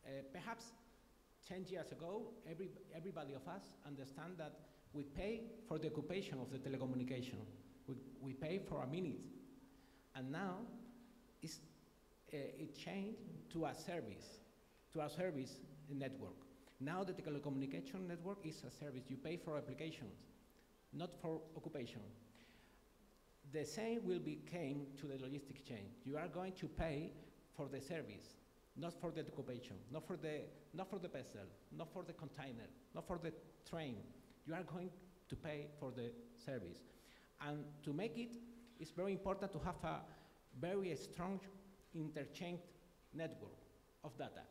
Perhaps 10 years ago, everybody of us understand that we pay for the occupation of the telecommunication. We pay for a minute. And now it changed to a service network. Now the telecommunication network is a service. You pay for applications, not for occupation. The same will become to the logistic chain. You are going to pay for the service, not for the occupation, not for the vessel, not for the container, not for the train. You are going to pay for the service. And to make it, it's very important to have a very strong interchange network of data.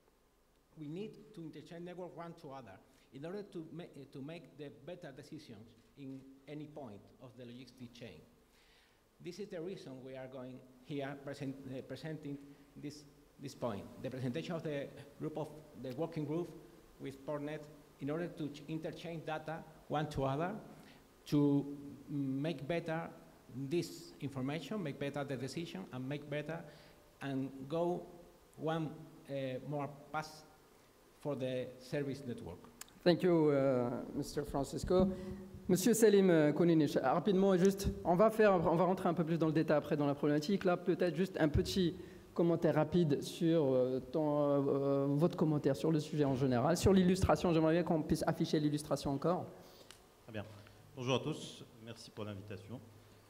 We need to interchange network one to other in order to make the better decisions in any point of the logistic chain. This is the reason we are going here presenting this point. The presentation of the working group with PortNet in order to interchange data one to other to make better this information, make better the decision, and make better and go one more pass for the service network. Thank you, Mr. Francisco. Monsieur Selim Kouniniche, rapidement, juste, on va rentrer un peu plus dans le détail après dans la problématique. Là, peut-être juste un petit commentaire rapide sur votre commentaire sur le sujet en général. Sur l'illustration, j'aimerais bien qu'on puisse afficher l'illustration encore. Très bien. Bonjour à tous, merci pour l'invitation.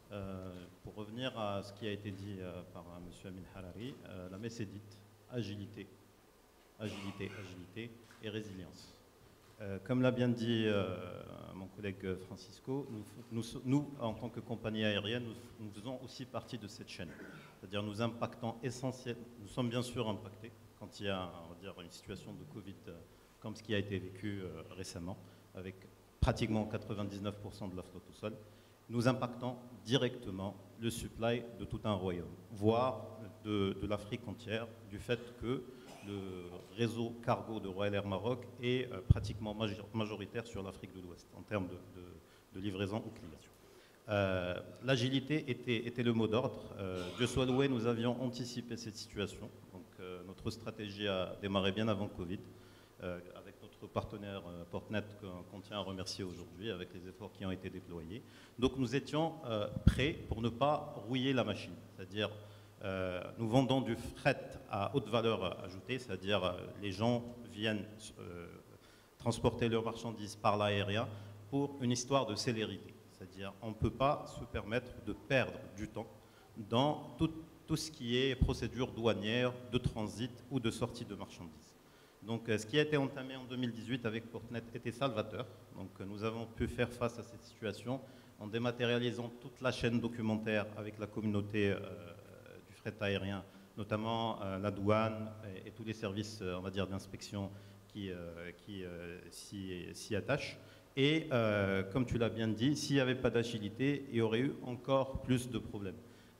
Pour revenir à ce qui a été dit par M. Amin Harari, la messe est dite agilité, agilité, agilité et résilience. Comme l'a bien dit mon collègue Francisco, nous, en tant que compagnie aérienne, nous faisons aussi partie de cette chaîne. C'est-à-dire nous impactons essentiellement, nous sommes bien sûr impactés quand il y a, on va dire, une situation de Covid comme ce qui a été vécu récemment, avec pratiquement 99% de la flotte au sol. Nous impactons directement le supply de tout un royaume, voire de l'Afrique entière, du fait que le réseau cargo de Royal Air Maroc est pratiquement majoritaire sur l'Afrique de l'Ouest en termes de livraison aux clients. L'agilité était le mot d'ordre. Dieu soit loué, nous avions anticipé cette situation. Donc, notre stratégie a démarré bien avant Covid, avec notre partenaire PortNet qu'on tient à remercier aujourd'hui, avec les efforts qui ont été déployés. Donc nous étions prêts pour ne pas rouiller la machine, c'est-à-dire nous vendons du fret à haute valeur ajoutée, c'est-à-dire les gens viennent transporter leurs marchandises par l'aérien pour une histoire de célérité. C'est-à-dire on ne peut pas se permettre de perdre du temps dans tout ce qui est procédure douanière, de transit ou de sortie de marchandises. Donc ce qui a été entamé en 2018 avec PortNet était salvateur. Donc nous avons pu faire face à cette situation en dématérialisant toute la chaîne documentaire avec la communauté du fret aérien, notamment la douane et tous les services, on va dire, d'inspection qui s'y attachent. Et comme tu l'as bien dit, s'il n'y avait pas d'agilité, il y aurait eu encore plus de problèmes.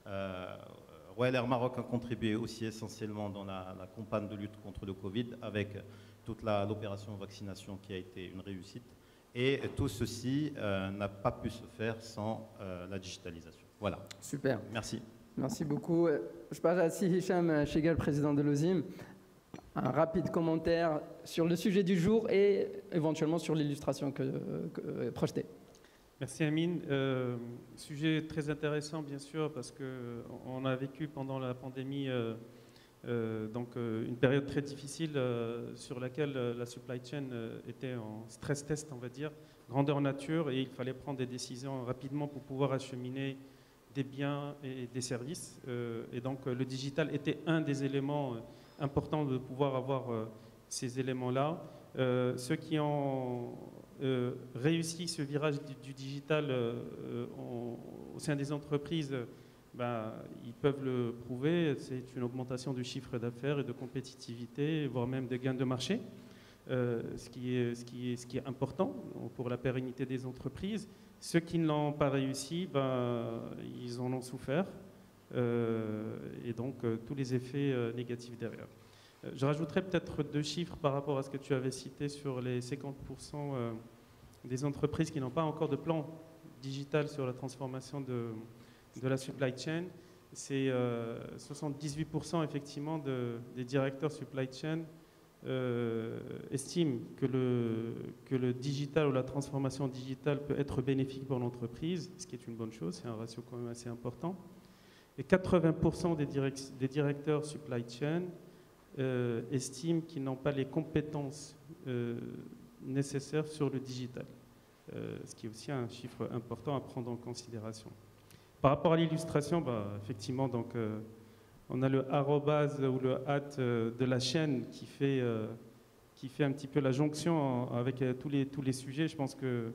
Royal Air Maroc a contribué aussi essentiellement dans la campagne de lutte contre le Covid avec toute l'opération vaccination qui a été une réussite. Et tout ceci n'a pas pu se faire sans la digitalisation. Voilà. Super. Merci. Merci beaucoup. Je passe à Hicham Chegal, président de l'OSIM. Un rapide commentaire sur le sujet du jour et éventuellement sur l'illustration projetée. Merci Amin. Sujet très intéressant bien sûr parce qu'on a vécu pendant la pandémie une période très difficile sur laquelle la supply chain était en stress test, on va dire, grandeur nature, et il fallait prendre des décisions rapidement pour pouvoir acheminer des biens et des services. Et donc le digital était un des éléments importants de pouvoir avoir ces éléments-là. Ceux qui ont réussi ce virage du digital au sein des entreprises, ils peuvent le prouver. C'est une augmentation du chiffre d'affaires et de compétitivité, voire même de gains de marché, ce qui est important pour la pérennité des entreprises. Ceux qui ne l'ont pas réussi, ils en ont souffert, et donc tous les effets négatifs derrière. Je rajouterais peut-être 2 chiffres par rapport à ce que tu avais cité sur les 50% des entreprises qui n'ont pas encore de plan digital sur la transformation de la supply chain. C'est 78% effectivement des directeurs supply chain estime que le digital ou la transformation digitale peut être bénéfique pour l'entreprise, ce qui est une bonne chose, c'est un ratio quand même assez important. Et 80% des directeurs supply chain estiment qu'ils n'ont pas les compétences nécessaires sur le digital, ce qui est aussi un chiffre important à prendre en considération. Par rapport à l'illustration, effectivement, donc, on a le arrobase ou le @ de la chaîne qui fait un petit peu la jonction avec tous les sujets. Je pense que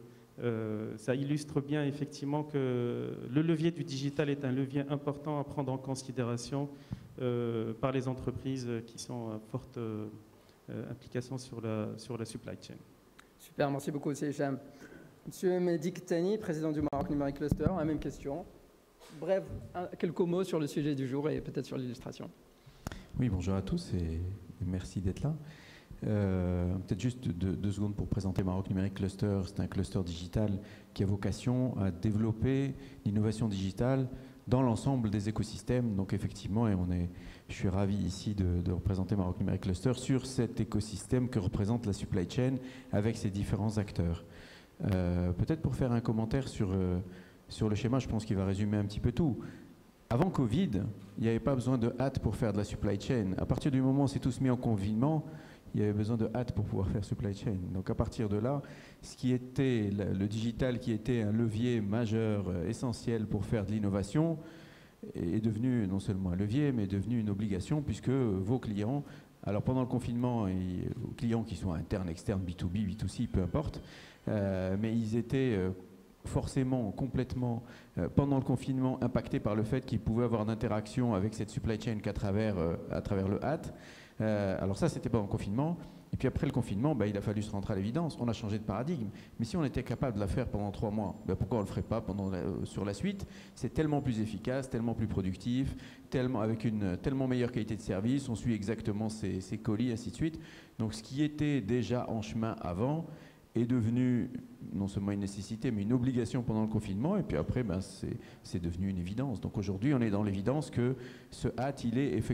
ça illustre bien effectivement que le levier du digital est un levier important à prendre en considération par les entreprises qui sont à forte implication sur la supply chain. Super, merci beaucoup, Hicham. Monsieur Mehdi Ktani, président du Maroc Numeric Cluster, la même question. Bref, quelques mots sur le sujet du jour et peut-être sur l'illustration. Oui, bonjour à tous et merci d'être là. Peut-être juste deux secondes pour présenter Maroc Numeric Cluster. C'est un cluster digital qui a vocation à développer l'innovation digitale dans l'ensemble des écosystèmes. Donc effectivement, je suis ravi ici de représenter Maroc Numeric Cluster sur cet écosystème que représente la supply chain avec ses différents acteurs. Peut-être pour faire un commentaire sur le schéma, je pense qu'il va résumer un petit peu tout. Avant Covid, il n'y avait pas besoin de hâte pour faire de la supply chain. À partir du moment où on s'est tous mis en confinement, il y avait besoin de hâte pour pouvoir faire supply chain. Donc à partir de là, ce qui était le digital, qui était un levier majeur, essentiel pour faire de l'innovation, est devenu non seulement un levier, mais est devenu une obligation, puisque vos clients, alors pendant le confinement, et aux clients qui sont internes, externes, B2B, B2C, peu importe, mais ils étaient forcément, complètement, pendant le confinement, impactés par le fait qu'ils pouvaient avoir d'interaction avec cette supply chain qu'à travers le HAT. Alors ça, c'était pendant le confinement. Et puis après le confinement, il a fallu se rentrer à l'évidence. On a changé de paradigme. Mais si on était capable de la faire pendant 3 mois, pourquoi on ne le ferait pas sur la suite? C'est tellement plus efficace, tellement plus productif, avec une tellement meilleure qualité de service. On suit exactement ses colis, ainsi de suite. Donc ce qui était déjà en chemin avant est devenu non seulement une nécessité, mais une obligation pendant le confinement. Et puis après, c'est devenu une évidence. Donc aujourd'hui, on est dans l'évidence que ce hâte,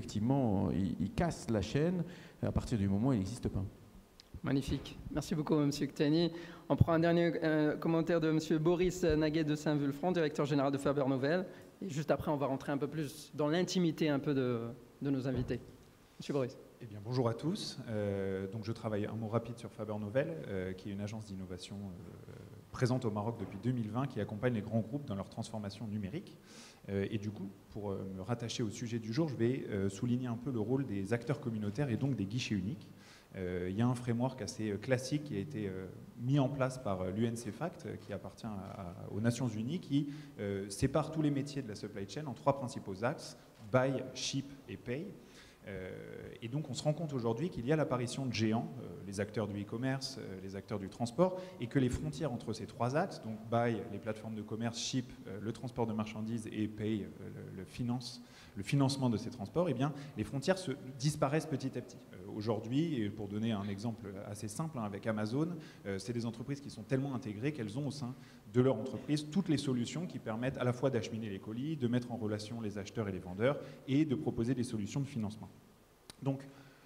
il casse la chaîne à partir du moment où il n'existe pas. Magnifique. Merci beaucoup, M. Ktani. On prend un dernier commentaire de M. Boris Naguet de Saint-Vulfranc, directeur général de Faber Novel. Et juste après, on va rentrer un peu plus dans l'intimité un peu de nos invités. M. Boris. Eh bien, bonjour à tous. Donc, je travaille un mot rapide sur Faber Novel, qui est une agence d'innovation présente au Maroc depuis 2020, qui accompagne les grands groupes dans leur transformation numérique. Et du coup, pour me rattacher au sujet du jour, je vais souligner un peu le rôle des acteurs communautaires et donc des guichets uniques. Il y a un framework assez classique qui a été mis en place par l'UNCFACT, qui appartient aux Nations Unies, qui sépare tous les métiers de la supply chain en 3 principaux axes: buy, ship et pay. Et donc on se rend compte aujourd'hui qu'il y a l'apparition de géants, les acteurs du e-commerce, les acteurs du transport, et que les frontières entre ces 3 axes, donc buy, les plateformes de commerce, ship, le transport de marchandises, et pay, le financement de ces transports, eh bien, les frontières disparaissent petit à petit. Aujourd'hui, et pour donner un exemple assez simple, avec Amazon, c'est des entreprises qui sont tellement intégrées qu'elles ont au sein de leur entreprise toutes les solutions qui permettent à la fois d'acheminer les colis, de mettre en relation les acheteurs et les vendeurs, et de proposer des solutions de financement. Donc,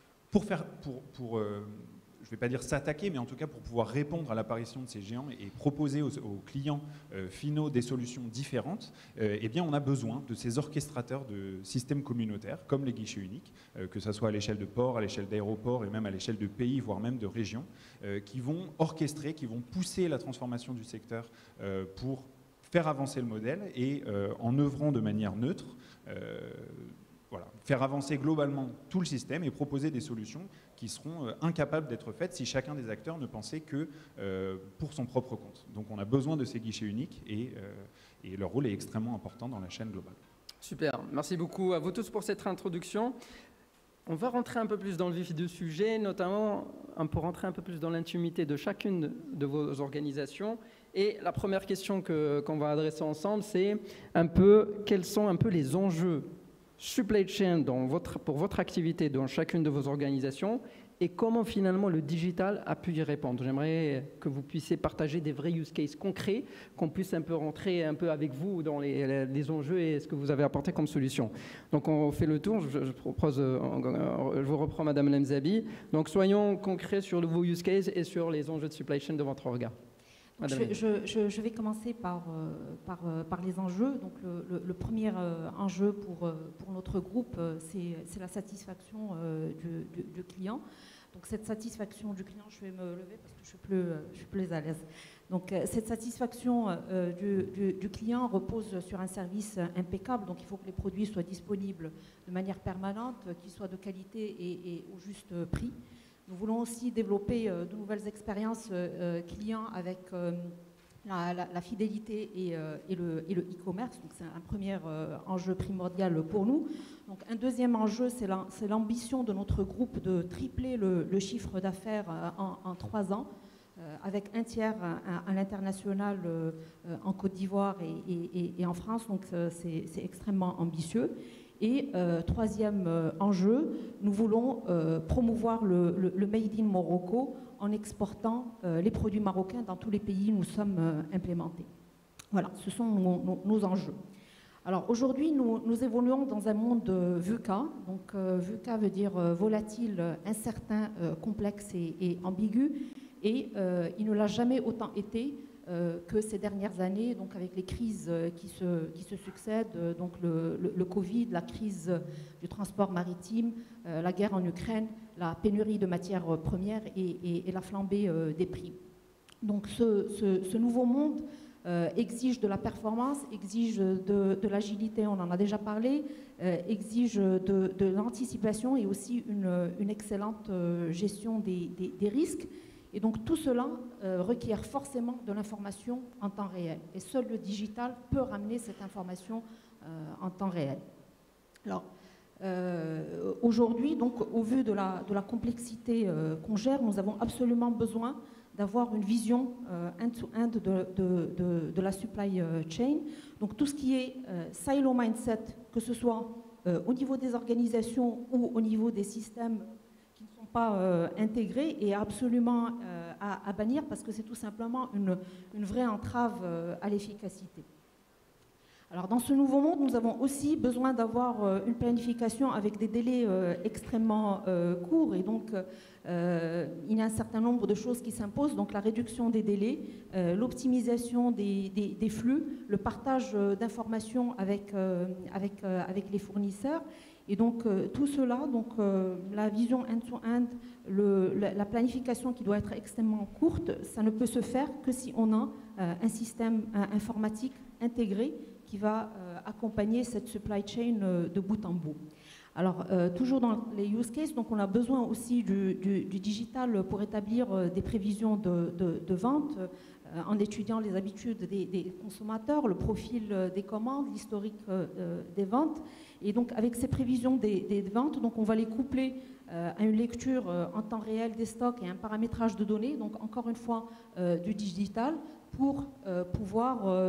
je ne vais pas dire s'attaquer, mais en tout cas pour pouvoir répondre à l'apparition de ces géants et proposer aux clients finaux des solutions différentes, eh bien on a besoin de ces orchestrateurs de systèmes communautaires, comme les guichets uniques, que ce soit à l'échelle de ports, à l'échelle d'aéroports et même à l'échelle de pays, voire même de régions, qui vont orchestrer, qui vont pousser la transformation du secteur pour faire avancer le modèle et en œuvrant de manière neutre, faire avancer globalement tout le système et proposer des solutions qui seront incapables d'être faites si chacun des acteurs ne pensait que pour son propre compte. Donc on a besoin de ces guichets uniques et leur rôle est extrêmement important dans la chaîne globale. Super, merci beaucoup à vous tous pour cette introduction. On va rentrer un peu plus dans le vif du sujet, notamment pour rentrer un peu plus dans l'intimité de chacune de vos organisations. Et la première question qu'on va adresser ensemble, c'est quels sont un peu les enjeux supply chain pour votre activité dans chacune de vos organisations et comment finalement le digital a pu y répondre. J'aimerais que vous puissiez partager des vrais use cases concrets, qu'on puisse un peu rentrer un peu avec vous dans les enjeux et ce que vous avez apporté comme solution. Donc on fait le tour, je propose, je vous reprends Madame Lemzabi. Donc soyons concrets sur vos use cases et sur les enjeux de supply chain de votre orga. Je vais commencer par les enjeux. Donc le premier enjeu pour notre groupe, c'est la satisfaction du client. Donc cette satisfaction du client, je vais me lever parce que je suis plus à l'aise. Donc cette satisfaction du client repose sur un service impeccable. Donc il faut que les produits soient disponibles de manière permanente, qu'ils soient de qualité et au juste prix. Nous voulons aussi développer de nouvelles expériences clients avec la fidélité et le e-commerce. Donc c'est un premier enjeu primordial pour nous. Donc un deuxième enjeu, c'est l'ambition de notre groupe de tripler le chiffre d'affaires en 3 ans, avec un tiers à l'international en Côte d'Ivoire et en France. Donc c'est extrêmement ambitieux. Et troisième enjeu, nous voulons promouvoir le Made in Morocco en exportant les produits marocains dans tous les pays où nous sommes implémentés. Voilà, ce sont nos enjeux. Alors aujourd'hui, nous évoluons dans un monde VUCA. Donc VUCA veut dire volatile, incertain, complexe et ambigu. Et il ne l'a jamais autant été que ces dernières années, donc avec les crises qui se succèdent, donc le Covid, la crise du transport maritime, la guerre en Ukraine, la pénurie de matières premières et la flambée des prix. Donc ce nouveau monde exige de la performance, exige de l'agilité, on en a déjà parlé, exige de l'anticipation et aussi une excellente gestion des risques. Et donc tout cela requiert forcément de l'information en temps réel. Et seul le digital peut ramener cette information en temps réel. Alors aujourd'hui, donc au vu de la complexité qu'on gère, nous avons absolument besoin d'avoir une vision end-to-end de la supply chain. Donc tout ce qui est silo mindset, que ce soit au niveau des organisations ou au niveau des systèmes pas intégrés, est absolument à bannir parce que c'est tout simplement une vraie entrave à l'efficacité. Alors dans ce nouveau monde, nous avons aussi besoin d'avoir une planification avec des délais extrêmement courts et donc il y a un certain nombre de choses qui s'imposent, donc la réduction des délais, l'optimisation des flux, le partage d'informations avec les fournisseurs. Et donc tout cela, donc la vision end-to-end, la planification qui doit être extrêmement courte, ça ne peut se faire que si on a un système informatique intégré qui va accompagner cette supply chain de bout en bout. Alors toujours dans les use cases, donc on a besoin aussi du digital pour établir des prévisions de vente, en étudiant les habitudes des consommateurs, le profil des commandes, l'historique des ventes. Et donc avec ces prévisions des ventes, donc on va les coupler à une lecture en temps réel des stocks et un paramétrage de données, donc encore une fois du digital, pour pouvoir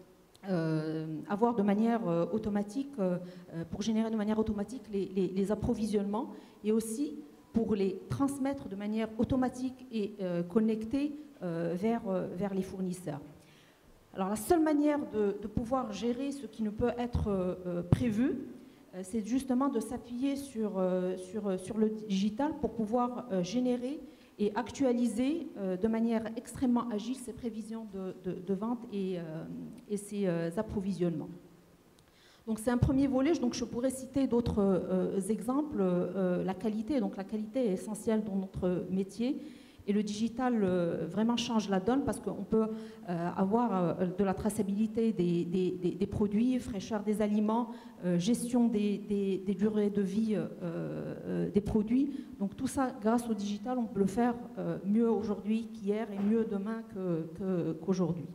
avoir de manière automatique, pour générer de manière automatique les approvisionnements et aussi pour les transmettre de manière automatique et connectée vers les fournisseurs. Alors la seule manière de pouvoir gérer ce qui ne peut être prévu, c'est justement de s'appuyer sur le digital pour pouvoir générer et actualiser de manière extrêmement agile ces prévisions de vente et ces approvisionnements. Donc c'est un premier volet, donc je pourrais citer d'autres exemples. La qualité, donc la qualité est essentielle dans notre métier. Et le digital vraiment change la donne parce qu'on peut avoir de la traçabilité des produits, fraîcheur des aliments, gestion des durées de vie des produits. Donc tout ça, grâce au digital, on peut le faire mieux aujourd'hui qu'hier et mieux demain qu'aujourd'hui.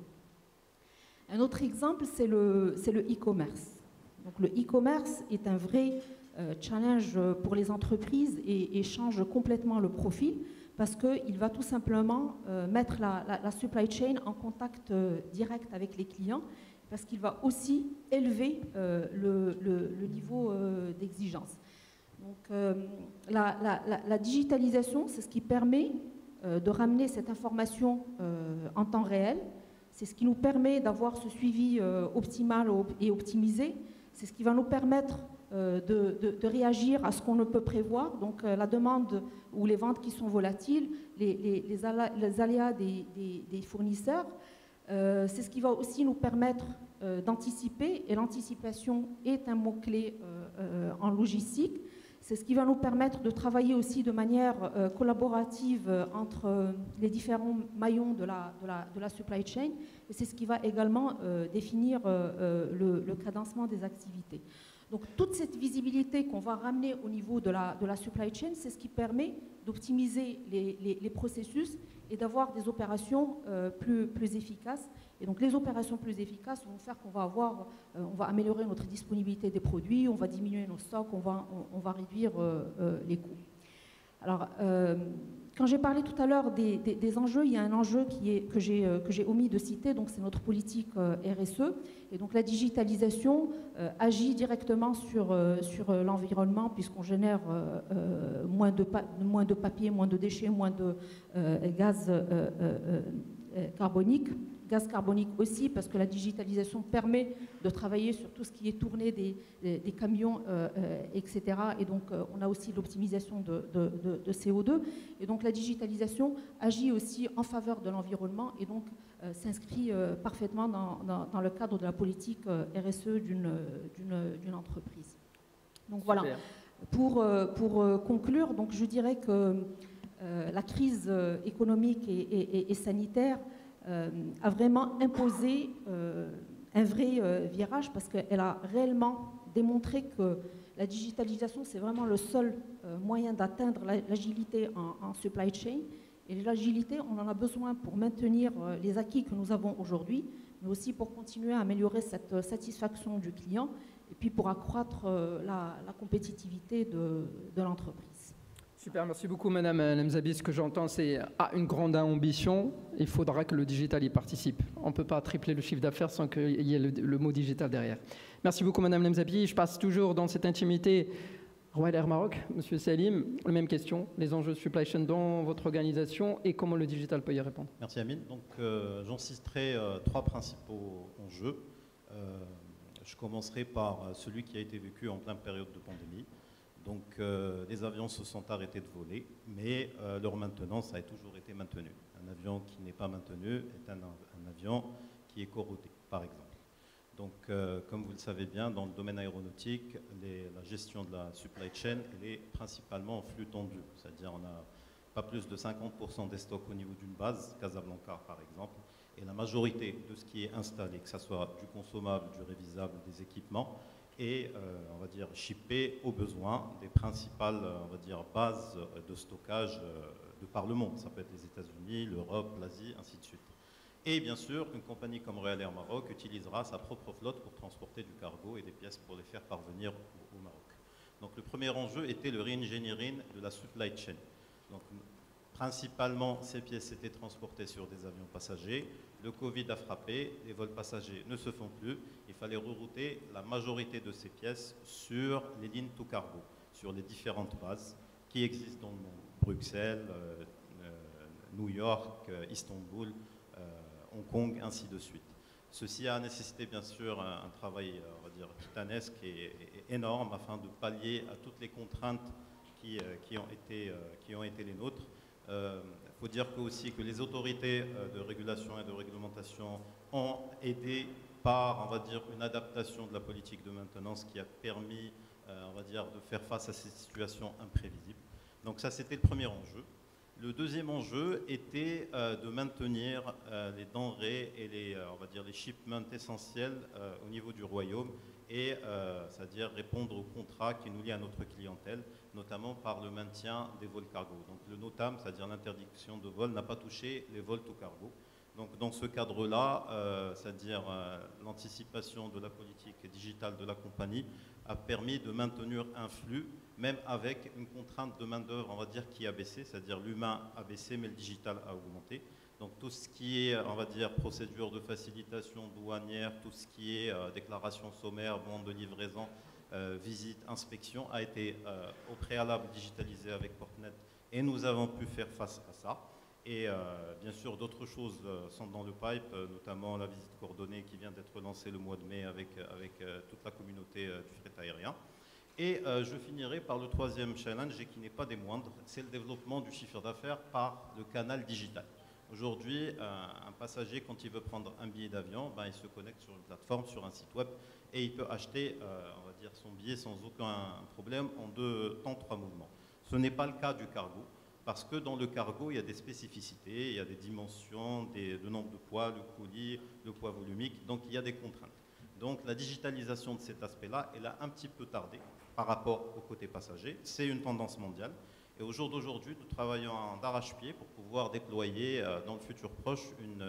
Un autre exemple, c'est le e-commerce. Donc le e-commerce est un vrai challenge pour les entreprises et change complètement le profil, parce qu'il va tout simplement mettre la supply chain en contact direct avec les clients parce qu'il va aussi élever le niveau d'exigence. Donc la digitalisation, c'est ce qui permet de ramener cette information en temps réel. C'est ce qui nous permet d'avoir ce suivi optimal et optimisé. C'est ce qui va nous permettre de réagir à ce qu'on ne peut prévoir. Donc la demande ou les ventes qui sont volatiles, les aléas des fournisseurs. C'est ce qui va aussi nous permettre d'anticiper. Et l'anticipation est un mot-clé en logistique. C'est ce qui va nous permettre de travailler aussi de manière collaborative entre les différents maillons de la supply chain. Et c'est ce qui va également définir le cadencement des activités. Donc toute cette visibilité qu'on va ramener au niveau de la supply chain, c'est ce qui permet d'optimiser les processus et d'avoir des opérations plus efficaces. Et donc les opérations plus efficaces vont faire qu'on va on va améliorer notre disponibilité des produits, on va diminuer nos stocks, on va réduire les coûts. Alors, quand j'ai parlé tout à l'heure des enjeux, il y a un enjeu que j'ai omis de citer, donc c'est notre politique RSE. Et donc la digitalisation agit directement sur l'environnement, puisqu'on génère moins de papier, moins de déchets, moins de gaz carbonique. Gaz carbonique aussi, parce que la digitalisation permet de travailler sur tout ce qui est tourné des camions, etc. Et donc, on a aussi l'optimisation de CO2. Et donc, la digitalisation agit aussi en faveur de l'environnement et donc s'inscrit parfaitement dans le cadre de la politique RSE d'une entreprise. Donc, voilà. Pour conclure, donc, je dirais que la crise économique et sanitaire a vraiment imposé un vrai virage, parce qu'elle a réellement démontré que la digitalisation, c'est vraiment le seul moyen d'atteindre l'agilité en supply chain. Et l'agilité, on en a besoin pour maintenir les acquis que nous avons aujourd'hui, mais aussi pour continuer à améliorer cette satisfaction du client et puis pour accroître la compétitivité de l'entreprise. Super, merci beaucoup Madame Lemzabi. Ce que j'entends, c'est une grande ambition. Il faudra que le digital y participe. On ne peut pas tripler le chiffre d'affaires sans qu'il y ait le mot digital derrière. Merci beaucoup Madame Lemzabi. Je passe toujours dans cette intimité. Royal Air Maroc, Monsieur Salim, la même question. Les enjeux de supply chain dans votre organisation et comment le digital peut y répondre. Merci Amine. Donc j'en citerai 3 principaux enjeux. Je commencerai par celui qui a été vécu en pleine période de pandémie. Donc les avions se sont arrêtés de voler, mais leur maintenance a toujours été maintenue. Un avion qui n'est pas maintenu est un avion qui est corrodé, par exemple. Donc comme vous le savez bien, dans le domaine aéronautique, la gestion de la supply chain elle est principalement en flux tendu. C'est-à-dire on n'a pas plus de 50% des stocks au niveau d'une base, Casablanca par exemple, et la majorité de ce qui est installé, que ce soit du consommable, du révisable, des équipements, et on va dire shippé aux besoins des principales on va dire, bases de stockage de par le monde. Ça peut être les États-Unis, l'Europe, l'Asie, ainsi de suite. Et bien sûr, une compagnie comme Royal Air Maroc utilisera sa propre flotte pour transporter du cargo et des pièces pour les faire parvenir au Maroc. Donc le premier enjeu était le re-engineering de la supply chain. Donc principalement, ces pièces étaient transportées sur des avions passagers. Le Covid a frappé, les vols passagers ne se font plus. Il fallait rerouter la majorité de ces pièces sur les lignes tout cargo, sur les différentes bases qui existent dans le monde. Bruxelles, New York, Istanbul, Hong Kong, ainsi de suite. Ceci a nécessité bien sûr un travail, on va dire, titanesque et énorme afin de pallier à toutes les contraintes qui ont été les nôtres. Il faut dire aussi que les autorités de régulation et de réglementation ont aidé par, on va dire, une adaptation de la politique de maintenance qui a permis, on va dire, de faire face à ces situations imprévisibles. Donc ça, c'était le premier enjeu. Le deuxième enjeu était de maintenir les denrées et on va dire, les shipments essentiels au niveau du royaume et c'est-à-dire répondre aux contrats qui nous lient à notre clientèle, notamment par le maintien des vols cargo. Donc le NOTAM, c'est-à-dire l'interdiction de vol, n'a pas touché les vols tout cargo. Donc dans ce cadre-là, c'est-à-dire l'anticipation de la politique digitale de la compagnie a permis de maintenir un flux, même avec une contrainte de main-d'œuvre, on va dire, qui a baissé, c'est-à-dire l'humain a baissé, mais le digital a augmenté. Donc tout ce qui est, on va dire, procédure de facilitation douanière, tout ce qui est déclaration sommaire, bande de livraison, visite, inspection, a été au préalable digitalisé avec Portnet et nous avons pu faire face à ça. Et bien sûr, d'autres choses sont dans le pipe, notamment la visite coordonnée qui vient d'être lancée le mois de mai avec toute la communauté du fret aérien. Et je finirai par le troisième challenge, et qui n'est pas des moindres, c'est le développement du chiffre d'affaires par le canal digital. Aujourd'hui, un passager, quand il veut prendre un billet d'avion, ben, il se connecte sur une plateforme, sur un site web, et il peut acheter, on va dire, son billet sans aucun problème en 3 mouvements. Ce n'est pas le cas du cargo, parce que dans le cargo, il y a des spécificités, il y a des dimensions, le nombre de poids, le colis, le poids volumique, donc il y a des contraintes. Donc la digitalisation de cet aspect-là, elle a un petit peu tardé par rapport au côté passager. C'est une tendance mondiale. Et au jour d'aujourd'hui, nous travaillons d'arrache-pied pour pouvoir déployer dans le futur proche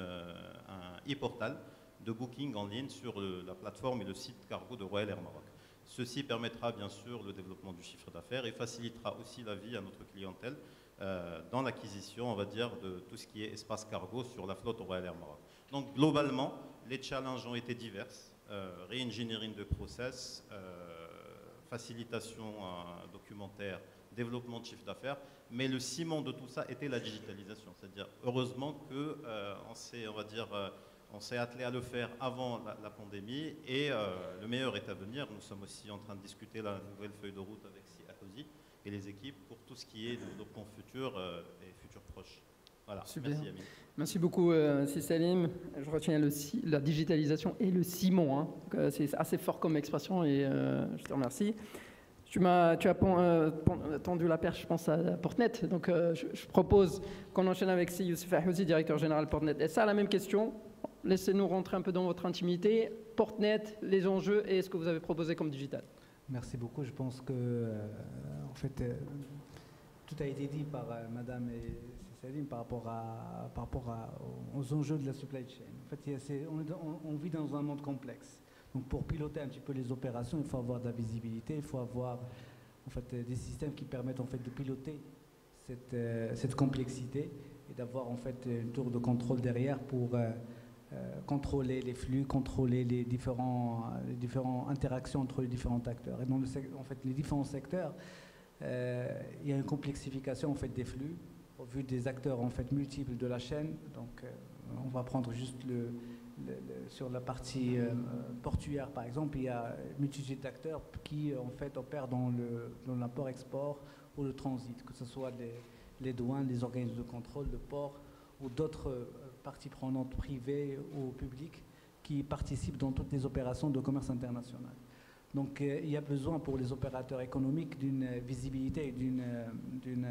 un e-portal de booking en ligne sur la plateforme et le site cargo de Royal Air Maroc. Ceci permettra bien sûr le développement du chiffre d'affaires et facilitera aussi la vie à notre clientèle dans l'acquisition, on va dire, de tout ce qui est espace cargo sur la flotte Royal Air Maroc. Donc globalement, les challenges ont été divers. Re-engineering de process, facilitation documentaire, développement de chiffre d'affaires, mais le ciment de tout ça était la digitalisation. C'est-à-dire, heureusement qu'on s'est attelé à le faire avant la pandémie, et le meilleur est à venir. Nous sommes aussi en train de discuter la nouvelle feuille de route avec Acosi et les équipes pour tout ce qui est développement futur et futur proche. Voilà. Super. Merci Amine. Merci beaucoup, Si Salim. Je retiens la digitalisation et le ciment. Hein. C'est assez fort comme expression et je te remercie. Tu as tendu la perche, je pense, à Portnet. Donc, je propose qu'on enchaîne avec Youssef Ahouzi, directeur général Portnet. Et ça, la même question. Laissez-nous rentrer un peu dans votre intimité. Portnet, les enjeux et ce que vous avez proposé comme digital. Merci beaucoup. Je pense que, en fait, tout a été dit par Madame et Salim par rapport aux enjeux de la supply chain. En fait, on vit dans un monde complexe. Donc pour piloter un petit peu les opérations, il faut avoir de la visibilité, il faut avoir en fait, des systèmes qui permettent en fait, de piloter cette complexité et d'avoir en fait, une tour de contrôle derrière pour contrôler les flux, contrôler les différentes interactions entre les différents acteurs. Et dans en fait, les différents secteurs, il y a une complexification en fait, des flux au vu des acteurs en fait, multiples de la chaîne. Donc on va prendre juste sur la partie portuaire, par exemple, il y a une multitude d'acteurs qui, en fait, opèrent dans l'import-export ou le transit, que ce soit les douanes, les organismes de contrôle, le port ou d'autres parties prenantes privées ou publiques qui participent dans toutes les opérations de commerce international. Donc, il y a besoin pour les opérateurs économiques d'une visibilité et d'une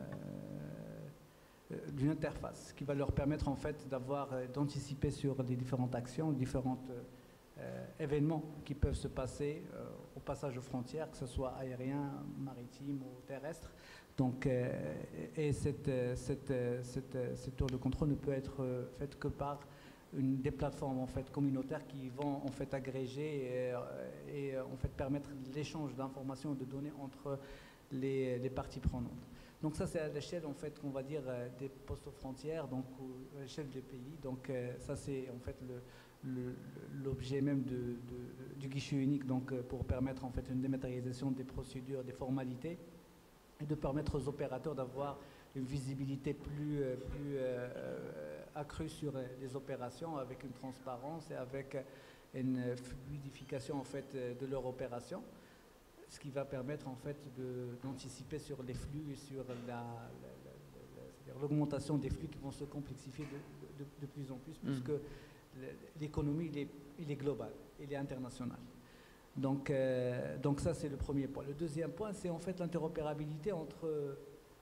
interface qui va leur permettre en fait d'anticiper sur les différentes actions, différents événements qui peuvent se passer au passage aux frontières, que ce soit aérien, maritime ou terrestre. Donc, et cette tour de contrôle ne peut être faite que par des plateformes en fait communautaires qui vont en fait agréger et en fait permettre l'échange d'informations et de données entre les parties prenantes. Donc ça, c'est à l'échelle, en fait, qu'on va dire, des postes aux frontières, donc à l'échelle des pays. Donc ça, c'est en fait l'objet même du guichet unique, donc pour permettre en fait une dématérialisation des procédures, des formalités, et de permettre aux opérateurs d'avoir une visibilité plus accrue sur les opérations, avec une transparence et avec une fluidification en fait de leur opération. Ce qui va permettre en fait d'anticiper sur les flux et sur l'augmentation des flux qui vont se complexifier de plus en plus, puisque l'économie il est globale, il est international. Donc ça c'est le premier point. Le deuxième point, c'est en fait l'interopérabilité entre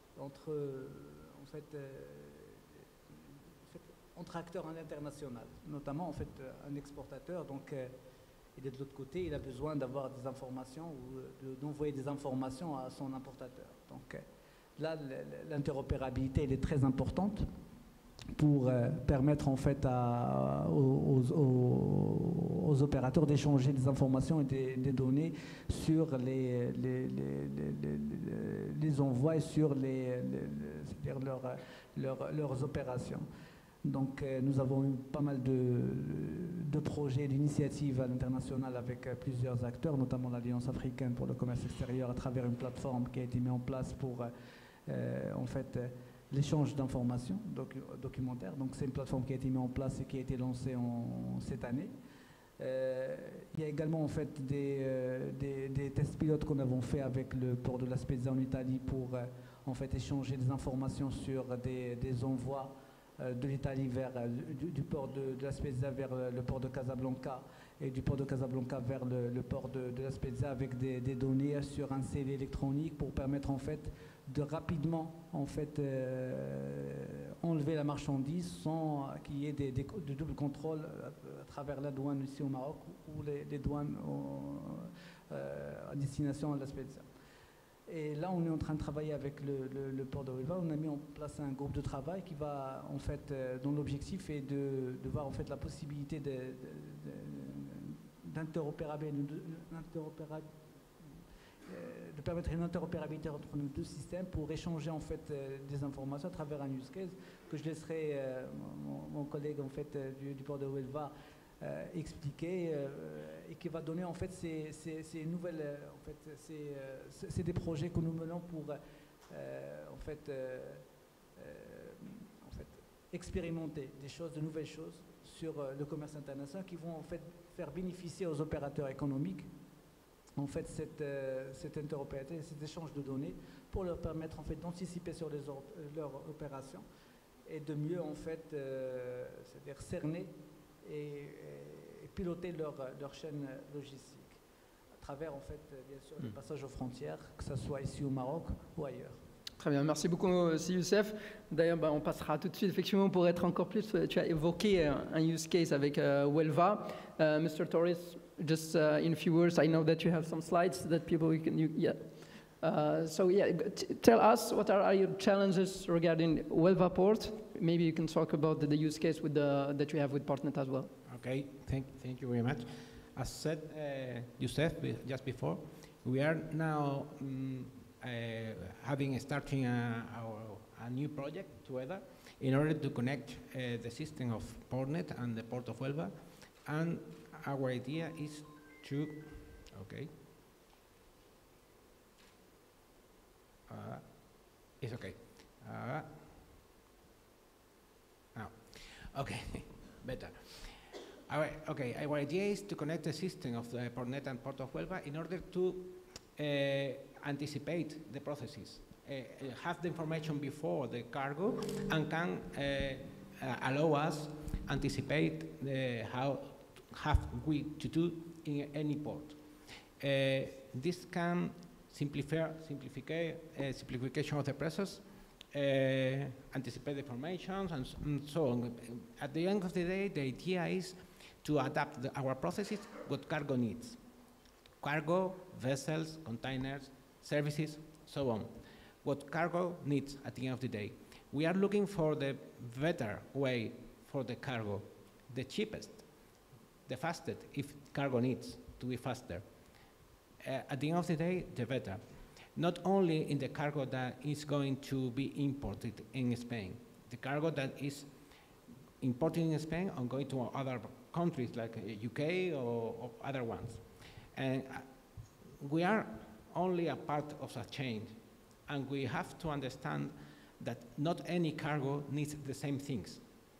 acteurs à l'international, notamment en fait un exportateur. Donc et de l'autre côté, il a besoin d'avoir des informations ou d'envoyer des informations à son importateur. Donc là, l'interopérabilité, elle est très importante. pour permettre en fait aux opérateurs d'échanger des informations et des données sur les envois et sur c'est-à-dire leurs opérations. Donc nous avons eu pas mal de projets, d'initiatives à l'international avec plusieurs acteurs, notamment l'Alliance africaine pour le commerce extérieur à travers une plateforme qui a été mise en place pour en fait l'échange d'informations documentaires. Donc c'est une plateforme qui a été mise en place et qui a été lancée cette année. Il y a également en fait des tests pilotes qu'on avons fait avec le port de La Spezia en Italie pour en fait échanger des informations sur des envois de l'Italie vers du port de La Spezia vers le port de Casablanca et du port de Casablanca vers le port de La Spezia avec des données sur un scellé électronique pour permettre en fait de rapidement en fait enlever la marchandise sans qu'il y ait de double contrôle à travers la douane ici au Maroc ou les douanes à destination à La Spezia. Et là, on est en train de travailler avec le port de Huelva. On a mis en place un groupe de travail qui va, en fait, dont l'objectif est de voir en fait la possibilité de permettre une interopérabilité entre nos deux systèmes pour échanger en fait des informations à travers un use case que je laisserai mon collègue en fait du port de Huelva expliquer et qui va donner en fait ces nouvelles en fait c'est des projets que nous menons pour en fait expérimenter des choses, de nouvelles choses sur le commerce international qui vont en fait faire bénéficier aux opérateurs économiques en fait cette interopérabilité, cet échange de données pour leur permettre en fait d'anticiper sur leurs opérations et de mieux en fait c'est-à-dire cerner et piloter leur chaîne logistique à travers en fait bien sûr le passage aux frontières, que ce soit ici au Maroc ou ailleurs. Très bien, merci beaucoup aussi Youssef. D'ailleurs, on passera tout de suite effectivement pour être encore plus. Tu as évoqué un use case avec Huelva. Mr. Torres, just in a few words, I know that you have some slides that people tell us what are your challenges regarding Huelva port. Maybe you can talk about the use case with that you have with Portnet as well. Okay, thank you very much. As said, Youssef, just before, we are now starting a new project together in order to connect the system of Portnet and the port of Huelva, and our idea is to, it's okay. Better. Our idea is to connect the system of the Portnet and Port of Huelva in order to anticipate the processes, have the information before the cargo, and can allow us anticipate how have we to do in any port. This can simplification of the process, anticipate the information, and so on. At the end of the day, the idea is to adapt our processes what cargo needs. Cargo, vessels, containers, services, so on. What cargo needs at the end of the day. We are looking for the better way for the cargo, the cheapest, the fastest, if cargo needs to be faster. At the end of the day, the better. Not only in the cargo that is going to be imported in Spain, the cargo that is imported in Spain and going to other countries like UK or other ones. And we are only a part of a chain, and we have to understand that not any cargo needs the same things.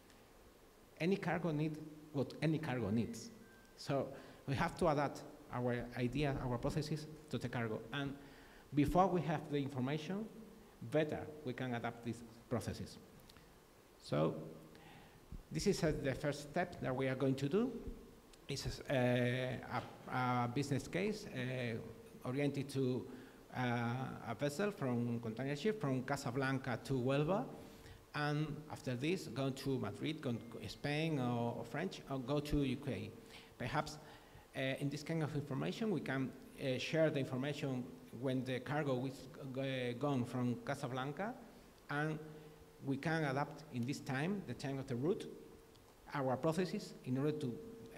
Any cargo needs what any cargo needs. So we have to adapt our idea, our processes to the cargo. And before we have the information, better we can adapt these processes. So this is the first step that we are going to do. It's a business case oriented to a vessel from container ship from Casablanca to Huelva, and after this go to Madrid, go to Spain or French, or go to UK. Perhaps in this kind of information we can share the information when the cargo is gone from Casablanca, and we can adapt in this time, the time of the route, our processes in order to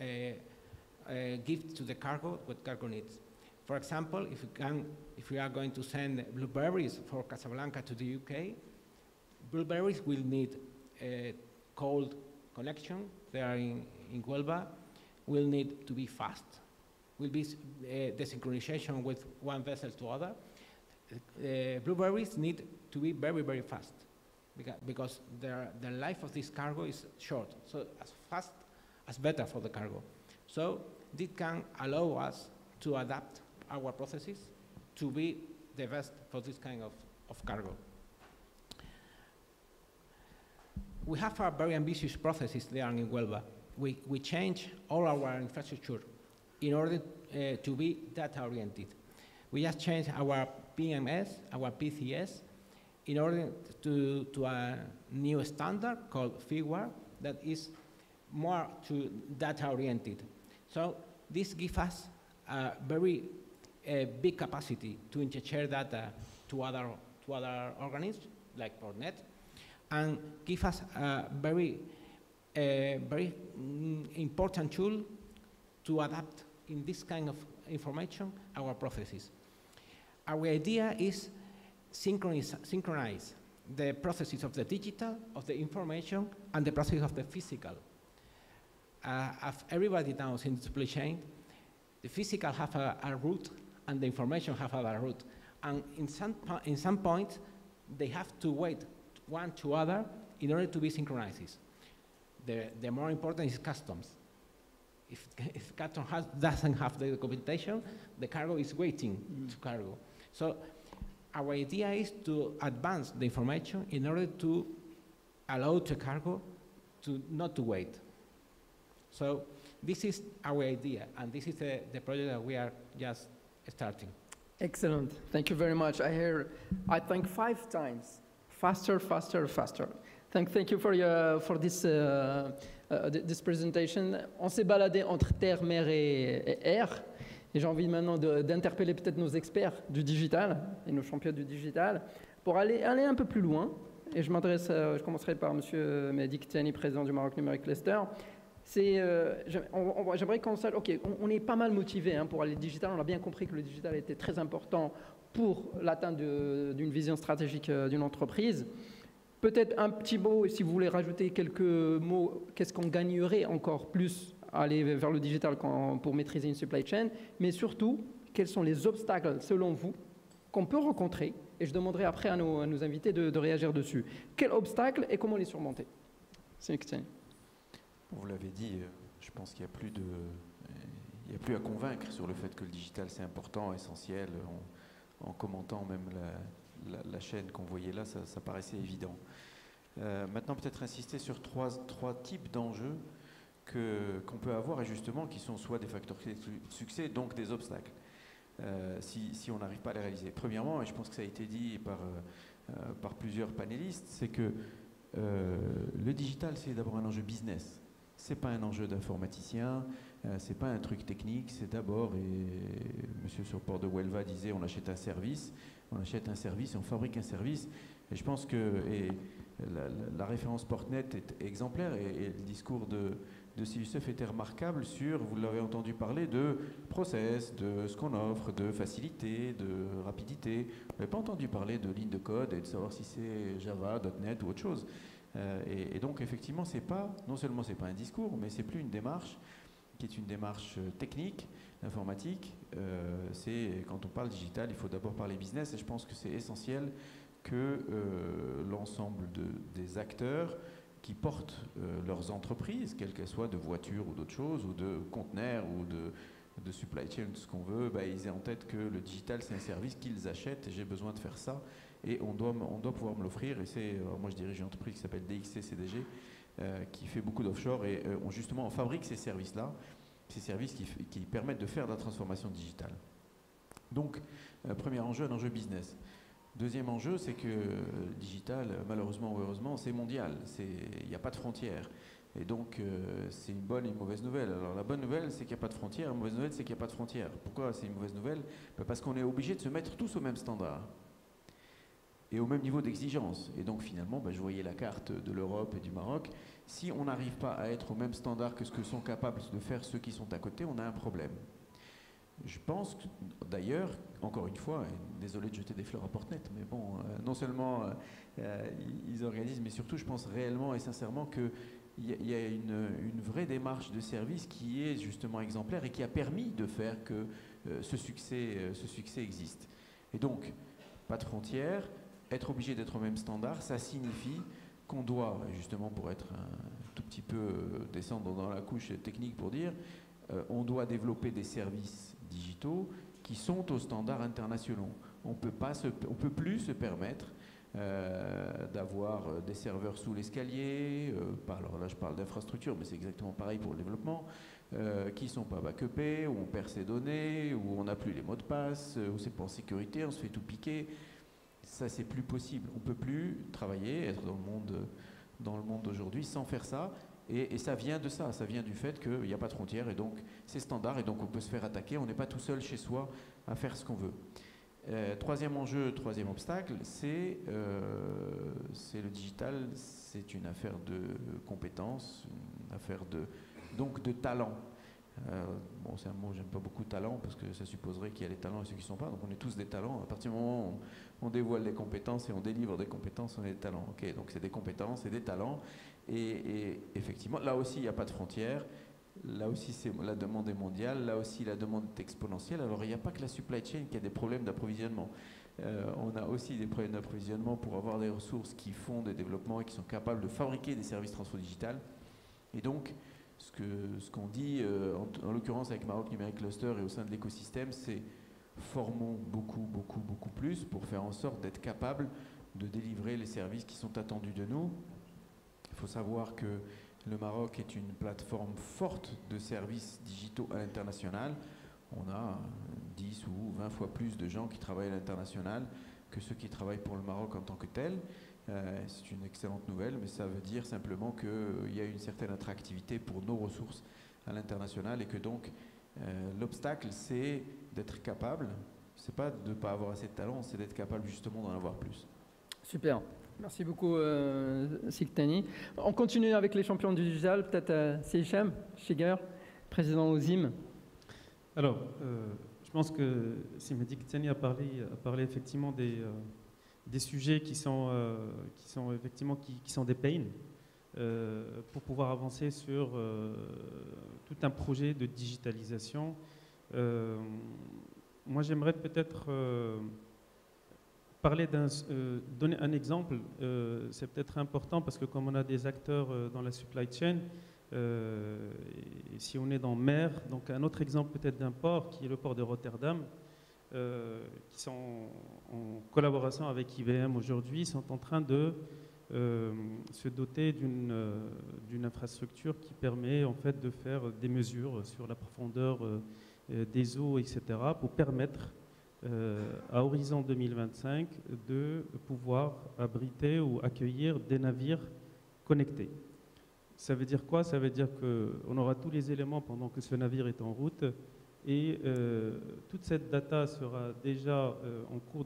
give to the cargo what cargo needs. For example, if we are going to send blueberries for Casablanca to the UK, blueberries will need a cold connection. They are in Huelva, will need to be fast. Will be the synchronization with one vessel to other. Blueberries need to be very, very fast because the life of this cargo is short. So as fast as better for the cargo. So this can allow us to adapt our processes to be the best for this kind of cargo. We have a very ambitious processes there in Huelva. We change all our infrastructure in order to be data-oriented. We just changed our PMS, our PCS, in order to a new standard called FIWAR that is more to data-oriented. So this gives us a very big capacity to intershare data to other organisms like PortNet, and give us a very important tool to adapt in this kind of information our processes. Our idea is synchronize the processes of the digital, of the information, and the process of the physical. As everybody knows in the supply chain, the physical have a route and the information have a route. And in some points, they have to wait one to other in order to be synchronized. The more important is customs. If customs doesn't have the documentation, the cargo is waiting to cargo. So our idea is to advance the information in order to allow the cargo not to wait. So this is our idea, and this is the project that we are just starting. Excellent. Thank you very much. I think 5 times. Faster, faster, faster. Thank you for this this presentation. On s'est baladé entre terre, mer et air. Et j'ai envie maintenant d'interpeller peut-être nos experts du digital et nos champions du digital pour aller un peu plus loin. Et je commencerai par M. Mehdi Ktiani, président du Maroc Numérique Cluster. J'aimerais qu'on sache, ok, on est pas mal motivé pour aller digital. On a bien compris que le digital était très important pour l'atteinte d'une vision stratégique d'une entreprise. Peut-être un petit mot, si vous voulez rajouter quelques mots, qu'est-ce qu'on gagnerait encore plus à aller vers le digital pour maîtriser une supply chain, mais surtout, quels sont les obstacles, selon vous, qu'on peut rencontrer, et je demanderai après à nos invités de réagir dessus. Quels obstacles et comment les surmonter? C'est Ktiani. Vous l'avez dit, je pense qu'il n'y a plus à convaincre sur le fait que le digital c'est important, essentiel. En commentant même la chaîne qu'on voyait là, ça paraissait évident. Maintenant, peut-être insister sur trois types d'enjeux qu'on peut avoir et justement qui sont soit des facteurs de succès, donc des obstacles, si on n'arrive pas à les réaliser. Premièrement, et je pense que ça a été dit par plusieurs panélistes, c'est que le digital, c'est d'abord un enjeu business. C'est pas un enjeu d'informaticien, c'est pas un truc technique, c'est d'abord, et monsieur sur le port de Huelva disait, on achète un service, on fabrique un service, et je pense que la référence PortNet est exemplaire, et le discours de Youssef était remarquable sur, vous l'avez entendu parler, de process, de ce qu'on offre, de facilité, de rapidité. Vous n'avez pas entendu parler de ligne de code et de savoir si c'est Java, .NET ou autre chose. Et donc effectivement, non seulement c'est pas un discours, mais c'est plus une démarche qui est une démarche technique, informatique. C'est quand on parle digital, il faut d'abord parler business, et je pense que c'est essentiel que l'ensemble des acteurs qui portent leurs entreprises, quelles qu'elles soient, de voitures ou d'autres choses, ou de conteneurs, ou de supply chain, ce qu'on veut, ils aient en tête que le digital, c'est un service qu'ils achètent, et j'ai besoin de faire ça, et on doit pouvoir me l'offrir. Et moi je dirige une entreprise qui s'appelle DXC CDG, qui fait beaucoup d'offshore, et justement on fabrique ces services-là, ces services qui permettent de faire de la transformation digitale. Donc, premier enjeu, un enjeu business. Deuxième enjeu, c'est que le digital, malheureusement ou heureusement, c'est mondial. Il n'y a pas de frontières. Et donc, c'est une bonne et une mauvaise nouvelle. Alors, la bonne nouvelle, c'est qu'il n'y a pas de frontières. La mauvaise nouvelle, c'est qu'il n'y a pas de frontières. Pourquoi c'est une mauvaise nouvelle? Parce qu'on est obligé de se mettre tous au même standard. et au même niveau d'exigence. Et donc finalement, je voyais la carte de l'Europe et du Maroc. Si on n'arrive pas à être au même standard que ce que sont capables de faire ceux qui sont à côté, on a un problème. Je pense d'ailleurs, encore une fois, désolé de jeter des fleurs à Portnet, mais bon, non seulement ils organisent, mais surtout je pense réellement et sincèrement qu'il y a une vraie démarche de service qui est justement exemplaire et qui a permis de faire que ce succès existe. Et donc, pas de frontières, être obligé d'être au même standard, ça signifie qu'on doit, justement pour être un tout petit peu descendre dans la couche technique pour dire, on doit développer des services digitaux qui sont aux standards internationaux. On peut plus se permettre d'avoir des serveurs sous l'escalier, alors là je parle d'infrastructure, mais c'est exactement pareil pour le développement, qui ne sont pas backupés, où on perd ses données, où on n'a plus les mots de passe, où c'est pas en sécurité, on se fait tout piquer. Ça, c'est plus possible. On ne peut plus travailler, être dans le monde d'aujourd'hui sans faire ça. Et ça vient de ça, ça vient du fait qu'il n'y a pas de frontières et donc c'est standard et donc on peut se faire attaquer, on n'est pas tout seul chez soi à faire ce qu'on veut. Troisième enjeu, troisième obstacle, c'est le digital, c'est une affaire de compétences, une affaire donc de talent. Bon, c'est un mot, j'aime pas beaucoup talent parce que ça supposerait qu'il y a les talents et ceux qui ne sont pas, donc on est tous des talents. À partir du moment où on dévoile des compétences et on délivre des compétences, on est des talents. Ok, donc c'est des compétences et des talents. Et effectivement, là aussi, il n'y a pas de frontières. Là aussi, la demande est mondiale. Là aussi, la demande est exponentielle. Alors, il n'y a pas que la supply chain qui a des problèmes d'approvisionnement. On a aussi des problèmes d'approvisionnement pour avoir des ressources qui font des développements et qui sont capables de fabriquer des services transfo-digital. Et donc, ce qu'on dit, en l'occurrence avec Maroc Numérique Cluster et au sein de l'écosystème, c'est formons beaucoup plus pour faire en sorte d'être capable de délivrer les services qui sont attendus de nous. Il faut savoir que le Maroc est une plateforme forte de services digitaux à l'international. On a 10 ou 20 fois plus de gens qui travaillent à l'international que ceux qui travaillent pour le Maroc en tant que tel. C'est une excellente nouvelle, mais ça veut dire simplement qu'il y a une certaine attractivité pour nos ressources à l'international et que donc l'obstacle, c'est d'être capable, c'est pas de ne pas avoir assez de talent, c'est d'être capable justement d'en avoir plus. Super. Merci beaucoup, Siktani. On continue avec les champions du digital, peut-être Seychem Shiger, président OZIM. Alors, je pense que Simedi Siktani a parlé effectivement des sujets qui sont effectivement qui sont des pains pour pouvoir avancer sur tout un projet de digitalisation. Moi, j'aimerais peut-être donner un exemple, c'est peut-être important parce que comme on a des acteurs dans la supply chain, et si on est dans mer, donc un autre exemple peut-être d'un port qui est le port de Rotterdam, qui sont en collaboration avec IBM aujourd'hui, sont en train de se doter d'une infrastructure qui permet en fait de faire des mesures sur la profondeur des eaux, etc., pour permettre à horizon 2025 de pouvoir abriter ou accueillir des navires connectés. Ça veut dire quoi? Ça veut dire qu'on aura tous les éléments pendant que ce navire est en route et toute cette data sera déjà en cours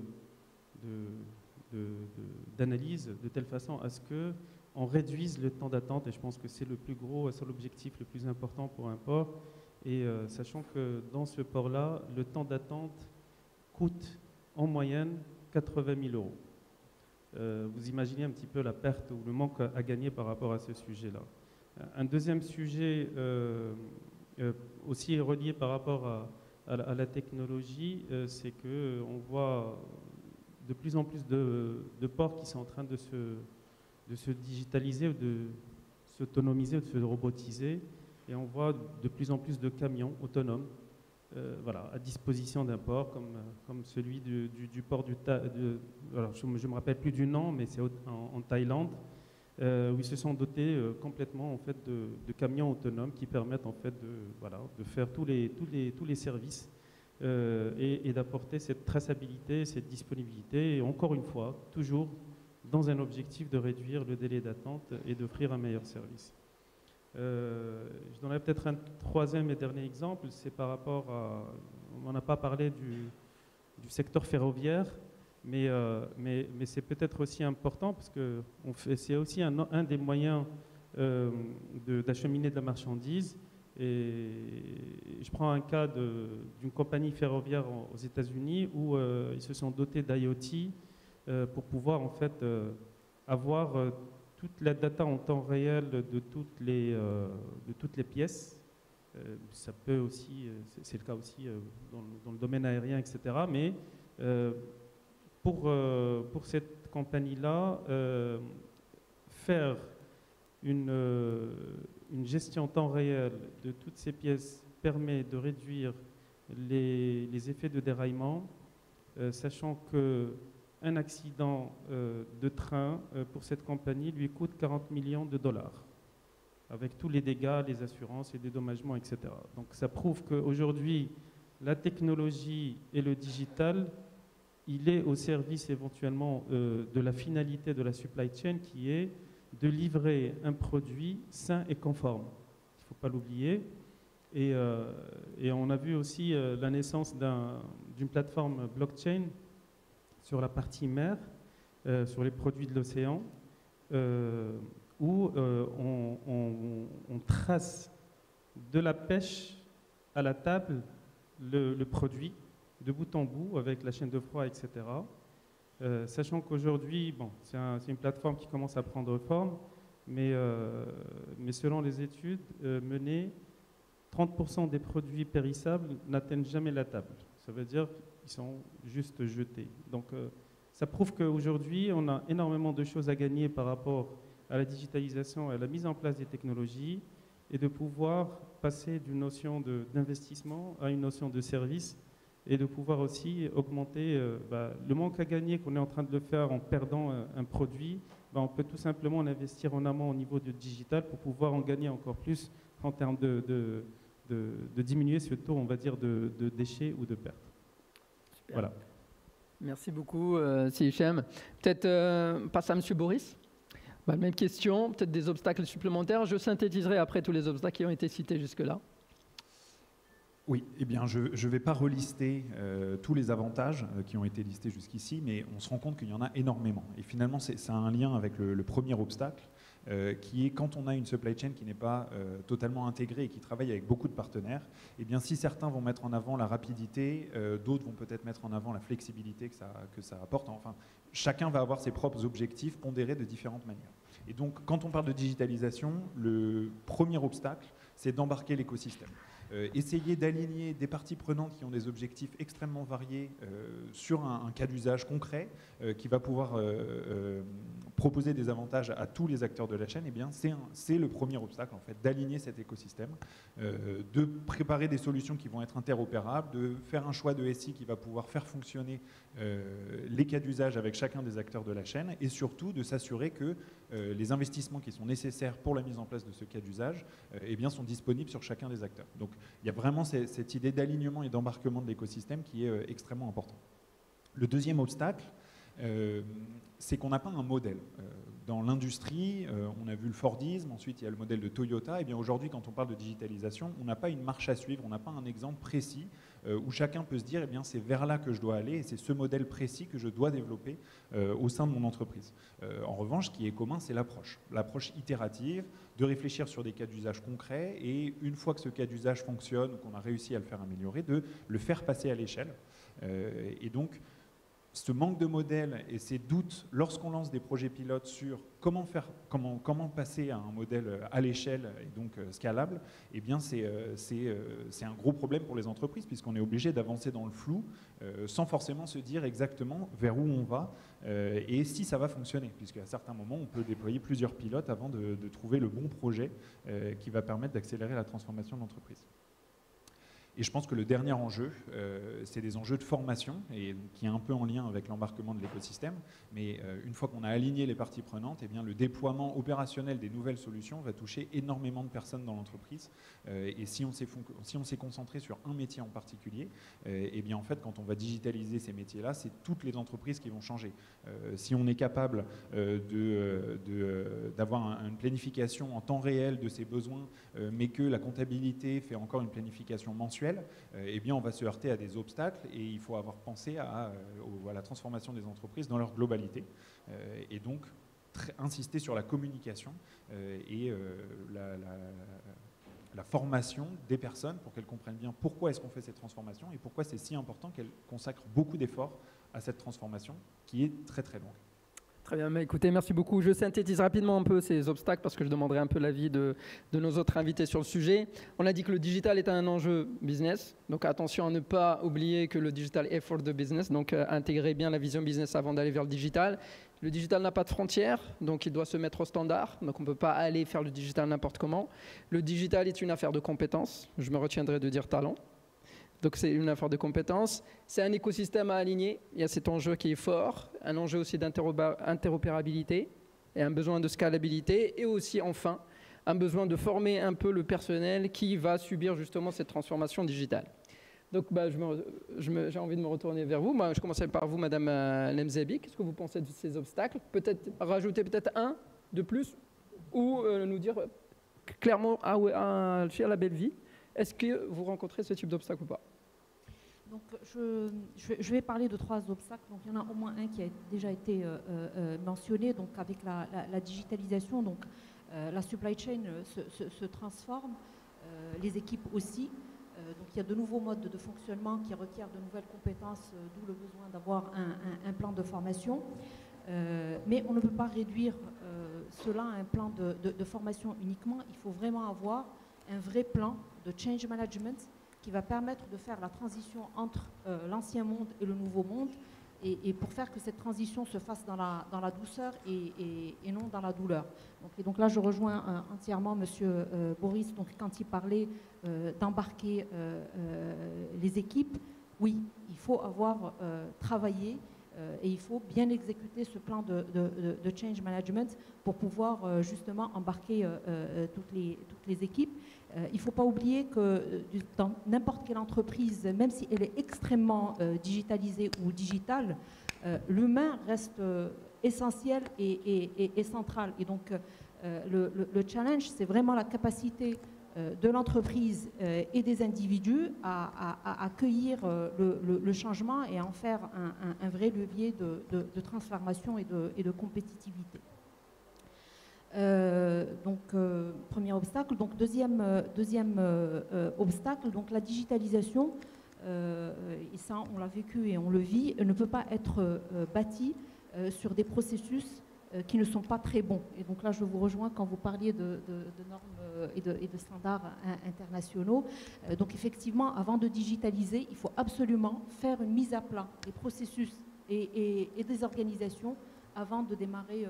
d'analyse de telle façon à ce qu'on réduise le temps d'attente, et je pense que c'est l'objectif le plus important pour un port, et sachant que dans ce port-là, le temps d'attente coûte en moyenne 80 000 euros. Vous imaginez un petit peu la perte ou le manque à gagner par rapport à ce sujet-là. Un deuxième sujet aussi relié par rapport à la technologie, c'est qu'on voit de plus en plus de ports qui sont en train de se digitaliser, ou de s'autonomiser, ou de se robotiser, et on voit de plus en plus de camions autonomes à disposition d'un port, comme celui du port alors je ne me rappelle plus du nom, mais c'est en Thaïlande, où ils se sont dotés complètement en fait, de camions autonomes qui permettent en fait, de faire tous les services et d'apporter cette traçabilité, cette disponibilité, et encore une fois, toujours dans un objectif de réduire le délai d'attente et d'offrir un meilleur service. Je donnerai peut-être un troisième et dernier exemple, c'est par rapport à, on n'en a pas parlé du secteur ferroviaire, mais c'est peut-être aussi important parce que c'est aussi un des moyens d'acheminer de la marchandise. Et je prends un cas d'une compagnie ferroviaire aux États-Unis où ils se sont dotés d'IoT pour pouvoir en fait avoir toute la data en temps réel de toutes les pièces. Ça peut aussi, c'est le cas aussi dans le domaine aérien, etc. Mais pour cette compagnie-là, faire une gestion en temps réel de toutes ces pièces permet de réduire les effets de déraillement, sachant qu'un accident de train pour cette compagnie lui coûte 40 millions de dollars, avec tous les dégâts, les assurances, les dédommagements, etc. Donc ça prouve qu'aujourd'hui, la technologie et le digital, il est au service éventuellement de la finalité de la supply chain qui est de livrer un produit sain et conforme. Il ne faut pas l'oublier. Et on a vu aussi la naissance d'une plateforme blockchain sur la partie mer, sur les produits de l'océan, où on trace de la pêche à la table le produit de bout en bout avec la chaîne de froid, etc. Sachant qu'aujourd'hui, bon, c'est une plateforme qui commence à prendre forme, mais selon les études menées, 30% des produits périssables n'atteignent jamais la table. Ça veut dire qu'ils sont juste jetés. Donc ça prouve qu'aujourd'hui, on a énormément de choses à gagner par rapport à la digitalisation et à la mise en place des technologies et de pouvoir passer d'une notion d'investissement à une notion de service et de pouvoir aussi augmenter le manque à gagner qu'on est en train de le faire en perdant un produit. On peut tout simplement en investir en amont au niveau du digital pour pouvoir en gagner encore plus en termes de diminuer ce taux, on va dire, de déchets ou de pertes. Super. Voilà. Merci beaucoup, Hichem. Peut-être passe à M. Boris. Même question, peut-être des obstacles supplémentaires. Je synthétiserai après tous les obstacles qui ont été cités jusque-là. Oui, eh bien, je ne vais pas relister tous les avantages qui ont été listés jusqu'ici, mais on se rend compte qu'il y en a énormément. Et finalement, ça a un lien avec le premier obstacle, qui est quand on a une supply chain qui n'est pas totalement intégrée et qui travaille avec beaucoup de partenaires, eh bien, si certains vont mettre en avant la rapidité, d'autres vont peut-être mettre en avant la flexibilité que ça apporte. Enfin, chacun va avoir ses propres objectifs pondérés de différentes manières. Et donc, quand on parle de digitalisation, le premier obstacle, c'est d'embarquer l'écosystème. Essayer d'aligner des parties prenantes qui ont des objectifs extrêmement variés sur un cas d'usage concret qui va pouvoir proposer des avantages à tous les acteurs de la chaîne, eh bien, c'est le premier obstacle, en fait, d'aligner cet écosystème, de préparer des solutions qui vont être interopérables, de faire un choix de SI qui va pouvoir faire fonctionner les cas d'usage avec chacun des acteurs de la chaîne et surtout de s'assurer que les investissements qui sont nécessaires pour la mise en place de ce cas d'usage eh bien, sont disponibles sur chacun des acteurs. Donc, il y a vraiment cette idée d'alignement et d'embarquement de l'écosystème qui est extrêmement important. Le deuxième obstacle, c'est qu'on n'a pas un modèle. Dans l'industrie, on a vu le Fordisme, ensuite il y a le modèle de Toyota. Et bien aujourd'hui, quand on parle de digitalisation, on n'a pas une marche à suivre, on n'a pas un exemple précis où chacun peut se dire, eh bien c'est vers là que je dois aller et c'est ce modèle précis que je dois développer au sein de mon entreprise. En revanche, ce qui est commun, c'est l'approche itérative, de réfléchir sur des cas d'usage concrets et une fois que ce cas d'usage fonctionne ou qu'on a réussi à le faire améliorer, de le faire passer à l'échelle. Et donc, ce manque de modèle et ces doutes lorsqu'on lance des projets pilotes sur comment passer à un modèle à l'échelle et donc scalable, eh bien c'est un gros problème pour les entreprises puisqu'on est obligé d'avancer dans le flou sans forcément se dire exactement vers où on va et si ça va fonctionner, puisqu'à certains moments on peut déployer plusieurs pilotes avant de trouver le bon projet qui va permettre d'accélérer la transformation de l'entreprise. Et je pense que le dernier enjeu, c'est des enjeux de formation, et qui est un peu en lien avec l'embarquement de l'écosystème. Mais une fois qu'on a aligné les parties prenantes, eh bien, le déploiement opérationnel des nouvelles solutions va toucher énormément de personnes dans l'entreprise. Et si on s'est concentré sur un métier en particulier, eh bien, en fait, quand on va digitaliser ces métiers-là, c'est toutes les entreprises qui vont changer. Si on est capable d'avoir une planification en temps réel de ses besoins, mais que la comptabilité fait encore une planification mensuelle, laquelle eh bien, on va se heurter à des obstacles et il faut avoir pensé à la transformation des entreprises dans leur globalité. Et donc, insister sur la communication et la formation des personnes pour qu'elles comprennent bien pourquoi est-ce qu'on fait cette transformation et pourquoi c'est si important qu'elles consacrent beaucoup d'efforts à cette transformation qui est très très longue. Très bien, mais écoutez, merci beaucoup. Je synthétise rapidement un peu ces obstacles parce que je demanderai un peu l'avis de nos autres invités sur le sujet. On a dit que le digital est un enjeu business, donc attention à ne pas oublier que le digital est for the business, donc intégrer bien la vision business avant d'aller vers le digital. Le digital n'a pas de frontières, donc il doit se mettre au standard, donc on ne peut pas aller faire le digital n'importe comment. Le digital est une affaire de compétences, je me retiendrai de dire talent. Donc c'est une affaire de compétences. C'est un écosystème à aligner. Il y a cet enjeu qui est fort, un enjeu aussi d'interopérabilité et un besoin de scalabilité. Et aussi, enfin, un besoin de former un peu le personnel qui va subir justement cette transformation digitale. Donc j'ai envie de me retourner vers vous. Moi, je commencerai par vous, Madame Lemzebi. Qu'est-ce que vous pensez de ces obstacles? Peut-être rajouter peut-être un de plus ou nous dire clairement, chez la belle vie, est-ce que vous rencontrez ce type d'obstacle ou pas? Donc, je vais parler de 3 obstacles. Donc, il y en a au moins un qui a déjà été mentionné. Donc, avec la digitalisation, donc, la supply chain se transforme, les équipes aussi. Donc, il y a de nouveaux modes de fonctionnement qui requièrent de nouvelles compétences, d'où le besoin d'avoir un plan de formation. Mais on ne peut pas réduire cela à un plan de formation uniquement. Il faut vraiment avoir un vrai plan de change management qui va permettre de faire la transition entre l'ancien monde et le nouveau monde et pour faire que cette transition se fasse dans la douceur et non dans la douleur. Donc là, je rejoins entièrement Monsieur Boris quand il parlait d'embarquer les équipes. Oui, il faut avoir travaillé et il faut bien exécuter ce plan de change management pour pouvoir justement embarquer toutes les équipes. Il ne faut pas oublier que dans n'importe quelle entreprise, même si elle est extrêmement digitalisée ou digitale, l'humain reste essentiel et central. Et donc, le challenge, c'est vraiment la capacité de l'entreprise et des individus à accueillir le changement et à en faire un vrai levier de transformation et de compétitivité. Premier obstacle. Donc, deuxième obstacle, donc la digitalisation, et ça on l'a vécu et on le vit, ne peut pas être bâtie sur des processus qui ne sont pas très bons. Et donc là, je vous rejoins quand vous parliez de normes et de standards internationaux. Donc effectivement, avant de digitaliser, il faut absolument faire une mise à plat des processus et des organisations avant de démarrer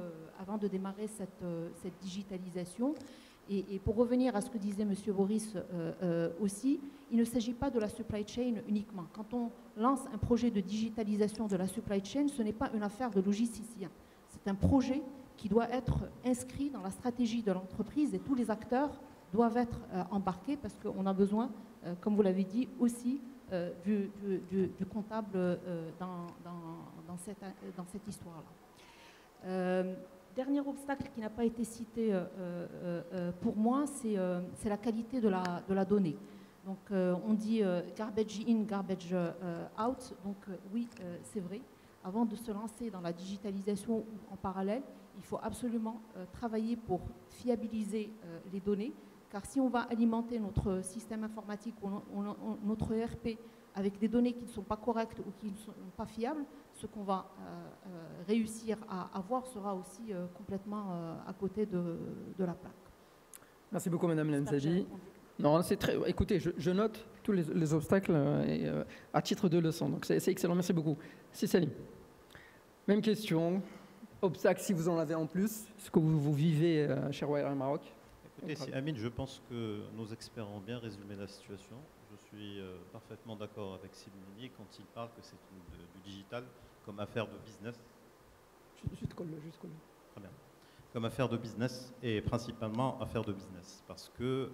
cette digitalisation. Et pour revenir à ce que disait M. Boris aussi, il ne s'agit pas de la supply chain uniquement. Quand on lance un projet de digitalisation de la supply chain, ce n'est pas une affaire de logisticiens. C'est un projet qui doit être inscrit dans la stratégie de l'entreprise et tous les acteurs doivent être embarqués parce qu'on a besoin, comme vous l'avez dit, aussi du comptable dans cette histoire-là. Dernier obstacle qui n'a pas été cité pour moi, c'est la qualité de la donnée. Donc on dit garbage in, garbage out. Donc oui, c'est vrai. Avant de se lancer dans la digitalisation ou en parallèle, il faut absolument travailler pour fiabiliser les données, car si on va alimenter notre système informatique ou notre ERP avec des données qui ne sont pas correctes ou qui ne sont pas fiables, ce qu'on va réussir à avoir sera aussi complètement à côté de la plaque. Merci beaucoup, Madame Lemzebi. Non, c'est très. Écoutez, je note tous les obstacles à titre de leçon. Donc c'est excellent. Merci beaucoup. Si Salim. Même question. Obstacle, si vous en avez en plus, ce que vous vivez chez Royal Maroc. Écoutez, si Amine, je pense que nos experts ont bien résumé la situation. Je suis parfaitement d'accord avec Simoni quand il parle que c'est du digital comme affaire de business. Juste colle. Très bien. Comme affaire de business et principalement affaire de business parce que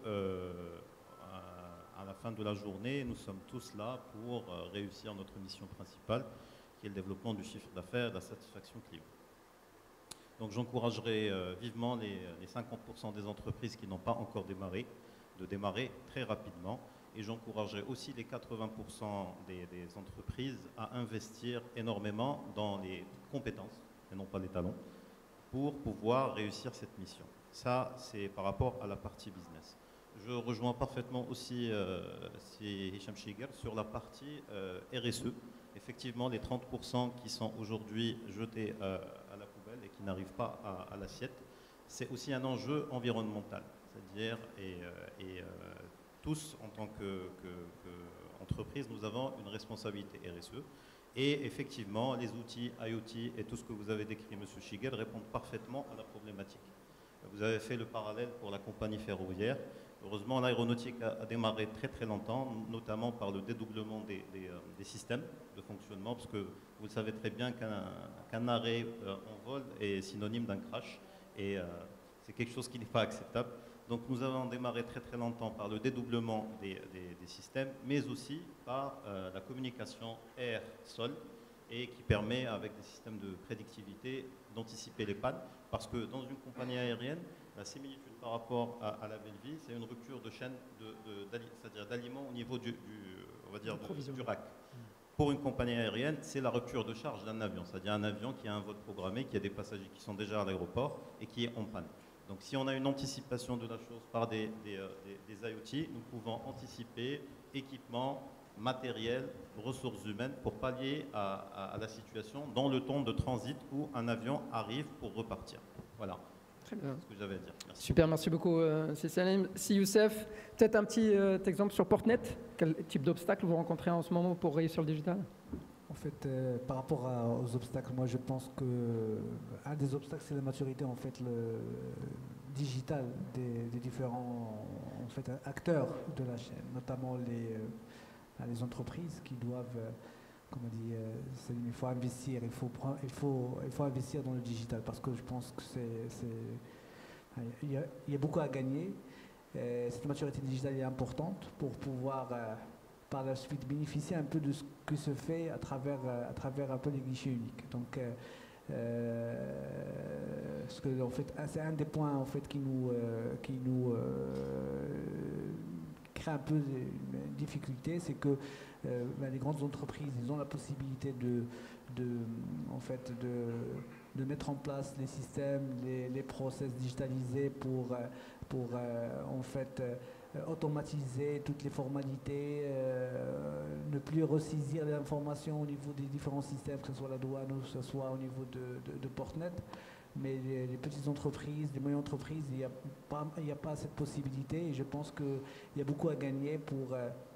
à la fin de la journée, nous sommes tous là pour réussir notre mission principale qui est le développement du chiffre d'affaires et de la satisfaction client. Donc j'encouragerai vivement les 50% des entreprises qui n'ont pas encore démarré de démarrer très rapidement Et j'encouragerais aussi les 80% des entreprises à investir énormément dans les compétences, et non pas les talents, pour pouvoir réussir cette mission. Ça, c'est par rapport à la partie business. Je rejoins parfaitement aussi Hicham Shiger sur la partie RSE. Effectivement, les 30% qui sont aujourd'hui jetés à la poubelle et qui n'arrivent pas à l'assiette, c'est aussi un enjeu environnemental. C'est-à-dire, tous, en tant qu'entreprise, nous avons une responsabilité RSE. Et effectivement, les outils IoT et tout ce que vous avez décrit, M. Shiger, répondent parfaitement à la problématique. Vous avez fait le parallèle pour la compagnie ferroviaire. Heureusement, l'aéronautique a démarré très très longtemps, notamment par le dédoublement des systèmes de fonctionnement, parce que vous le savez très bien qu'un arrêt en vol est synonyme d'un crash, et c'est quelque chose qui n'est pas acceptable. Donc nous avons démarré très très longtemps par le dédoublement des systèmes, mais aussi par la communication air-sol, et qui permet, avec des systèmes de prédictivité, d'anticiper les pannes, parce que dans une compagnie aérienne, la similitude par rapport à la belle vie, c'est une rupture de chaîne c'est-à-dire d'aliments au niveau on va dire du rack. Pour une compagnie aérienne, c'est la rupture de charge d'un avion, c'est-à-dire un avion qui a un vol programmé, qui a des passagers qui sont déjà à l'aéroport et qui est en panne. Donc si on a une anticipation de la chose par des IoT, nous pouvons anticiper équipement, matériel, ressources humaines pour pallier à la situation dans le temps de transit où un avion arrive pour repartir. Voilà. Très bien. C'est ce que j'avais à dire. Merci. Super, merci beaucoup, Salim. Si Youssef, peut-être un petit exemple sur Portnet. Quel type d'obstacles vous rencontrez en ce moment pour réussir le digital? En fait, par rapport aux obstacles, moi je pense que un des obstacles, c'est la maturité en fait le digital des différents en fait, acteurs de la chaîne, notamment les entreprises qui doivent, comme on dit, il faut investir, il faut investir dans le digital, parce que je pense que il y a beaucoup à gagner. Cette maturité digitale est importante pour pouvoir par la suite bénéficier un peu de ce que se fait à travers un peu les guichets uniques. Donc, en fait, c'est un des points en fait qui nous crée un peu une difficulté, c'est que les grandes entreprises, ils ont la possibilité de mettre en place les systèmes, les process digitalisés pour en fait automatiser toutes les formalités, ne plus ressaisir les informations au niveau des différents systèmes, que ce soit la douane ou que ce soit au niveau de Portnet. Mais les petites entreprises, les moyennes entreprises, il n'y a pas cette possibilité, et je pense qu'il y a beaucoup à gagner pour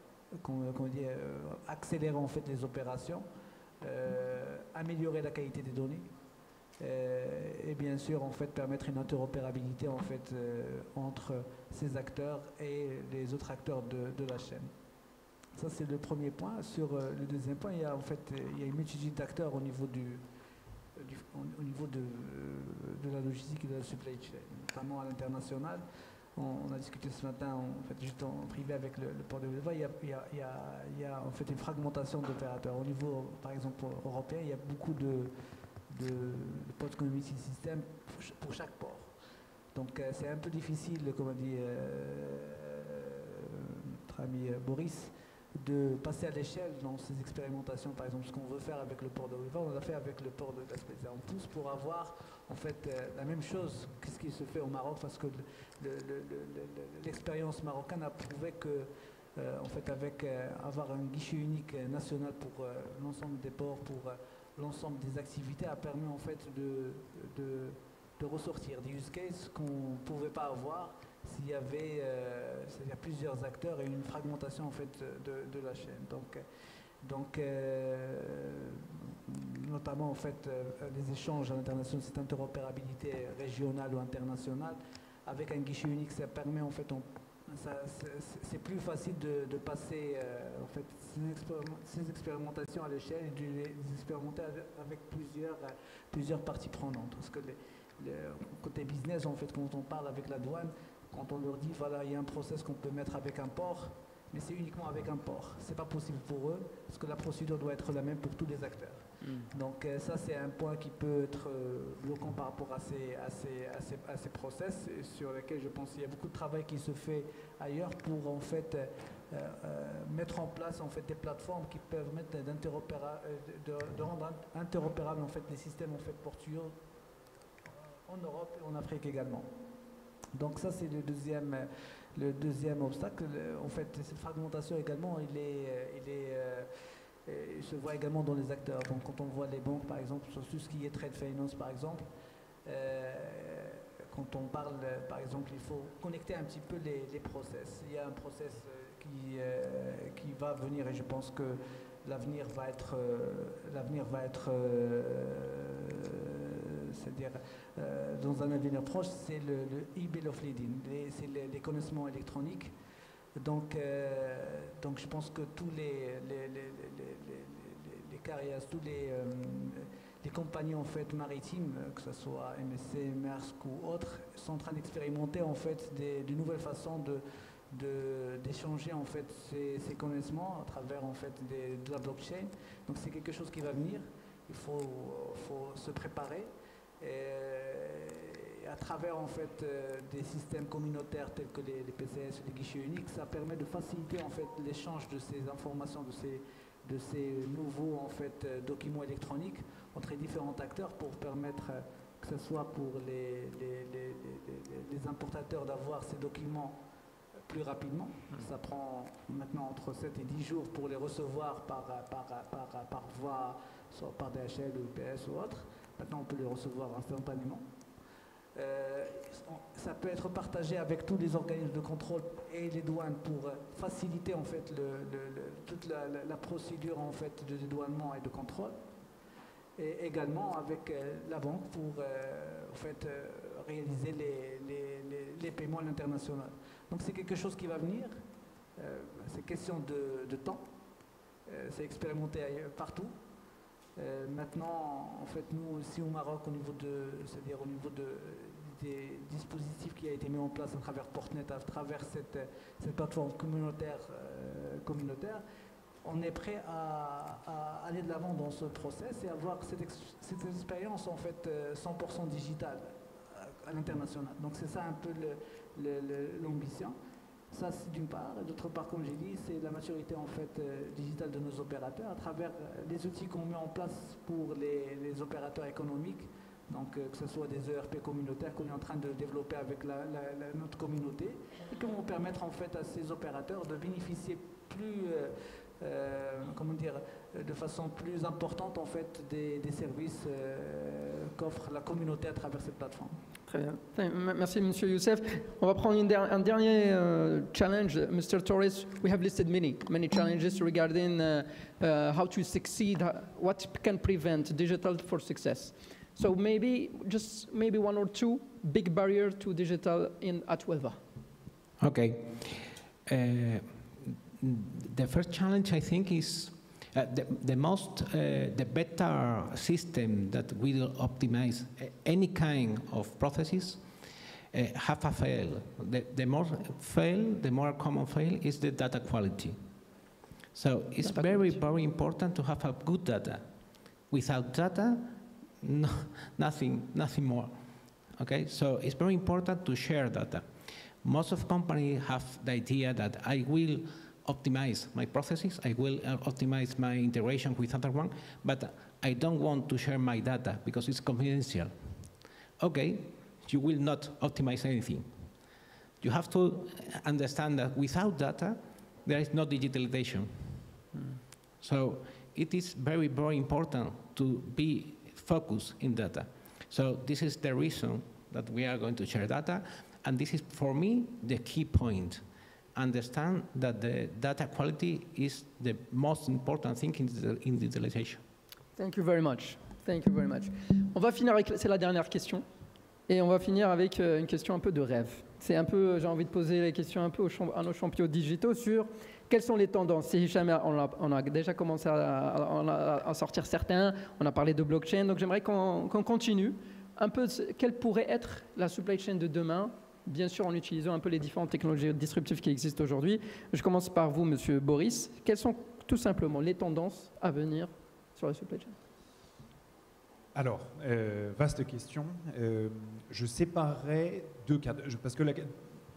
accélérer en fait les opérations, améliorer la qualité des données, et bien sûr en fait permettre une interopérabilité en fait entre ces acteurs et les autres acteurs de la chaîne. Ça c'est le premier point. Sur le deuxième point, il y a une multitude d'acteurs au niveau de la logistique et de la supply chain, notamment à l'international. On a discuté ce matin, en fait, juste en privé avec le port de Vleva, il y a en fait une fragmentation d'opérateurs. Au niveau, par exemple, européen, il y a beaucoup de port community system pour chaque port. Donc c'est un peu difficile, comme a dit notre ami Boris, de passer à l'échelle dans ces expérimentations. Par exemple, ce qu'on veut faire avec le port de Vleva, on l'a fait avec le port de Gaspésia. On pousse pour avoir en fait la même chose que ce qui se fait au Maroc, parce que l'expérience marocaine a prouvé que en fait, avec avoir un guichet unique national pour l'ensemble des ports, pour l'ensemble des activités, a permis en fait de ressortir des use cases qu'on ne pouvait pas avoir s'il y avait plusieurs acteurs et une fragmentation en fait de la chaîne. Donc notamment en fait les échanges à l'international, cette interopérabilité régionale ou internationale, avec un guichet unique, ça permet en fait c'est plus facile de passer en fait ces expérimentations à l'échelle et de les expérimenter avec plusieurs parties prenantes. Parce que côté business, en fait, quand on parle avec la douane, quand on leur dit voilà, il y a un process qu'on peut mettre avec un port, mais c'est uniquement avec un port. C'est pas possible pour eux, parce que la procédure doit être la même pour tous les acteurs. Donc ça, c'est un point qui peut être bloquant par rapport à ces process, sur lesquels je pense qu'il y a beaucoup de travail qui se fait ailleurs pour en fait mettre en place en fait des plateformes qui permettent de rendre interopérables en fait les systèmes en fait portuaires en Europe et en Afrique également. Donc ça c'est le deuxième obstacle. En fait, cette fragmentation également, il se voit également dans les acteurs. Donc quand on voit les banques par exemple sur tout ce qui est trade finance par exemple. Quand on parle, par exemple, il faut connecter un petit peu les process. Il y a un process qui va venir et je pense que l'avenir va être c'est-à-dire dans un avenir proche, c'est le e-bill of lading, c'est les connaissements électroniques. Donc je pense que tous les carrières, tous les compagnies en fait maritimes, que ce soit MSC, Maersk ou autres, sont en train d'expérimenter en fait de nouvelles façons d'échanger en fait ces connaissements à travers en fait de la blockchain. Donc c'est quelque chose qui va venir. Il faut se préparer. Et à travers en fait des systèmes communautaires tels que les PCS, les guichets uniques, ça permet de faciliter en fait l'échange de ces informations, de ces nouveaux en fait documents électroniques entre les différents acteurs pour permettre que ce soit pour les importateurs d'avoir ces documents plus rapidement. Ça prend maintenant entre 7 et 10 jours pour les recevoir par voie, soit par DHL ou UPS ou autre. Maintenant, on peut les recevoir instantanément. Ça peut être partagé avec tous les organismes de contrôle et les douanes pour faciliter en fait toute la procédure en fait de dédouanement et de contrôle. Et également avec la banque pour en fait, réaliser les paiements à l'international. Donc c'est quelque chose qui va venir. C'est question de temps. C'est expérimenté partout. Maintenant, en fait, nous aussi au Maroc, c'est-à-dire au niveau des dispositifs qui a été mis en place à travers Portnet, à travers cette plateforme communautaire, on est prêt à aller de l'avant dans ce process et avoir cette expérience en fait 100% digitale à l'international. Donc c'est ça un peu l'ambition. Ça, c'est d'une part. D'autre part, comme j'ai dit, c'est la maturité en fait digitale de nos opérateurs à travers les outils qu'on met en place pour les opérateurs économiques. Donc, que ce soit des ERP communautaires qu'on est en train de développer avec notre communauté et qui vont permettre en fait à ces opérateurs de bénéficier de façon plus importante en fait des services qu'offre la communauté à travers cette plateforme. Très bien. Merci, Monsieur Youssef. On va prendre un dernier challenge. Mr. Torres, we have listed many challenges regarding how to succeed, what can prevent digital for success. So maybe one or two big barriers to digital at Huelva. Okay. The first challenge, I think, is the better system that will optimize any kind of processes have a fail. The more common fail is the data quality. So it's very important to have a good data. Without data, nothing more. Okay, so it's very important to share data. Most of companies have the idea that I will optimize my processes, I will optimize my integration with other one, but I don't want to share my data because it's confidential. Okay, you will not optimize anything. You have to understand that without data, there is no digitalization. So it is very, very important to be focused in data. So this is the reason that we are going to share data, and this is, for me, the key point. Understand that the data quality is the most important thing in digitalization. Thank you very much. Thank you very much. On va finir avec, c'est la dernière question, et on va finir avec une question un peu de rêve. C'est un peu, j'ai envie de poser les questions un peu à nos champions digitaux sur quelles sont les tendances. Si jamais on a déjà commencé à sortir certains, on a parlé de blockchain, donc j'aimerais qu'on continue un peu quelle pourrait être la supply chain de demain. Bien sûr, en utilisant un peu les différentes technologies disruptives qui existent aujourd'hui. Je commence par vous, Monsieur Boris. Quelles sont tout simplement les tendances à venir sur la supply chain? Alors, vaste question. Je séparerais deux cas. Parce que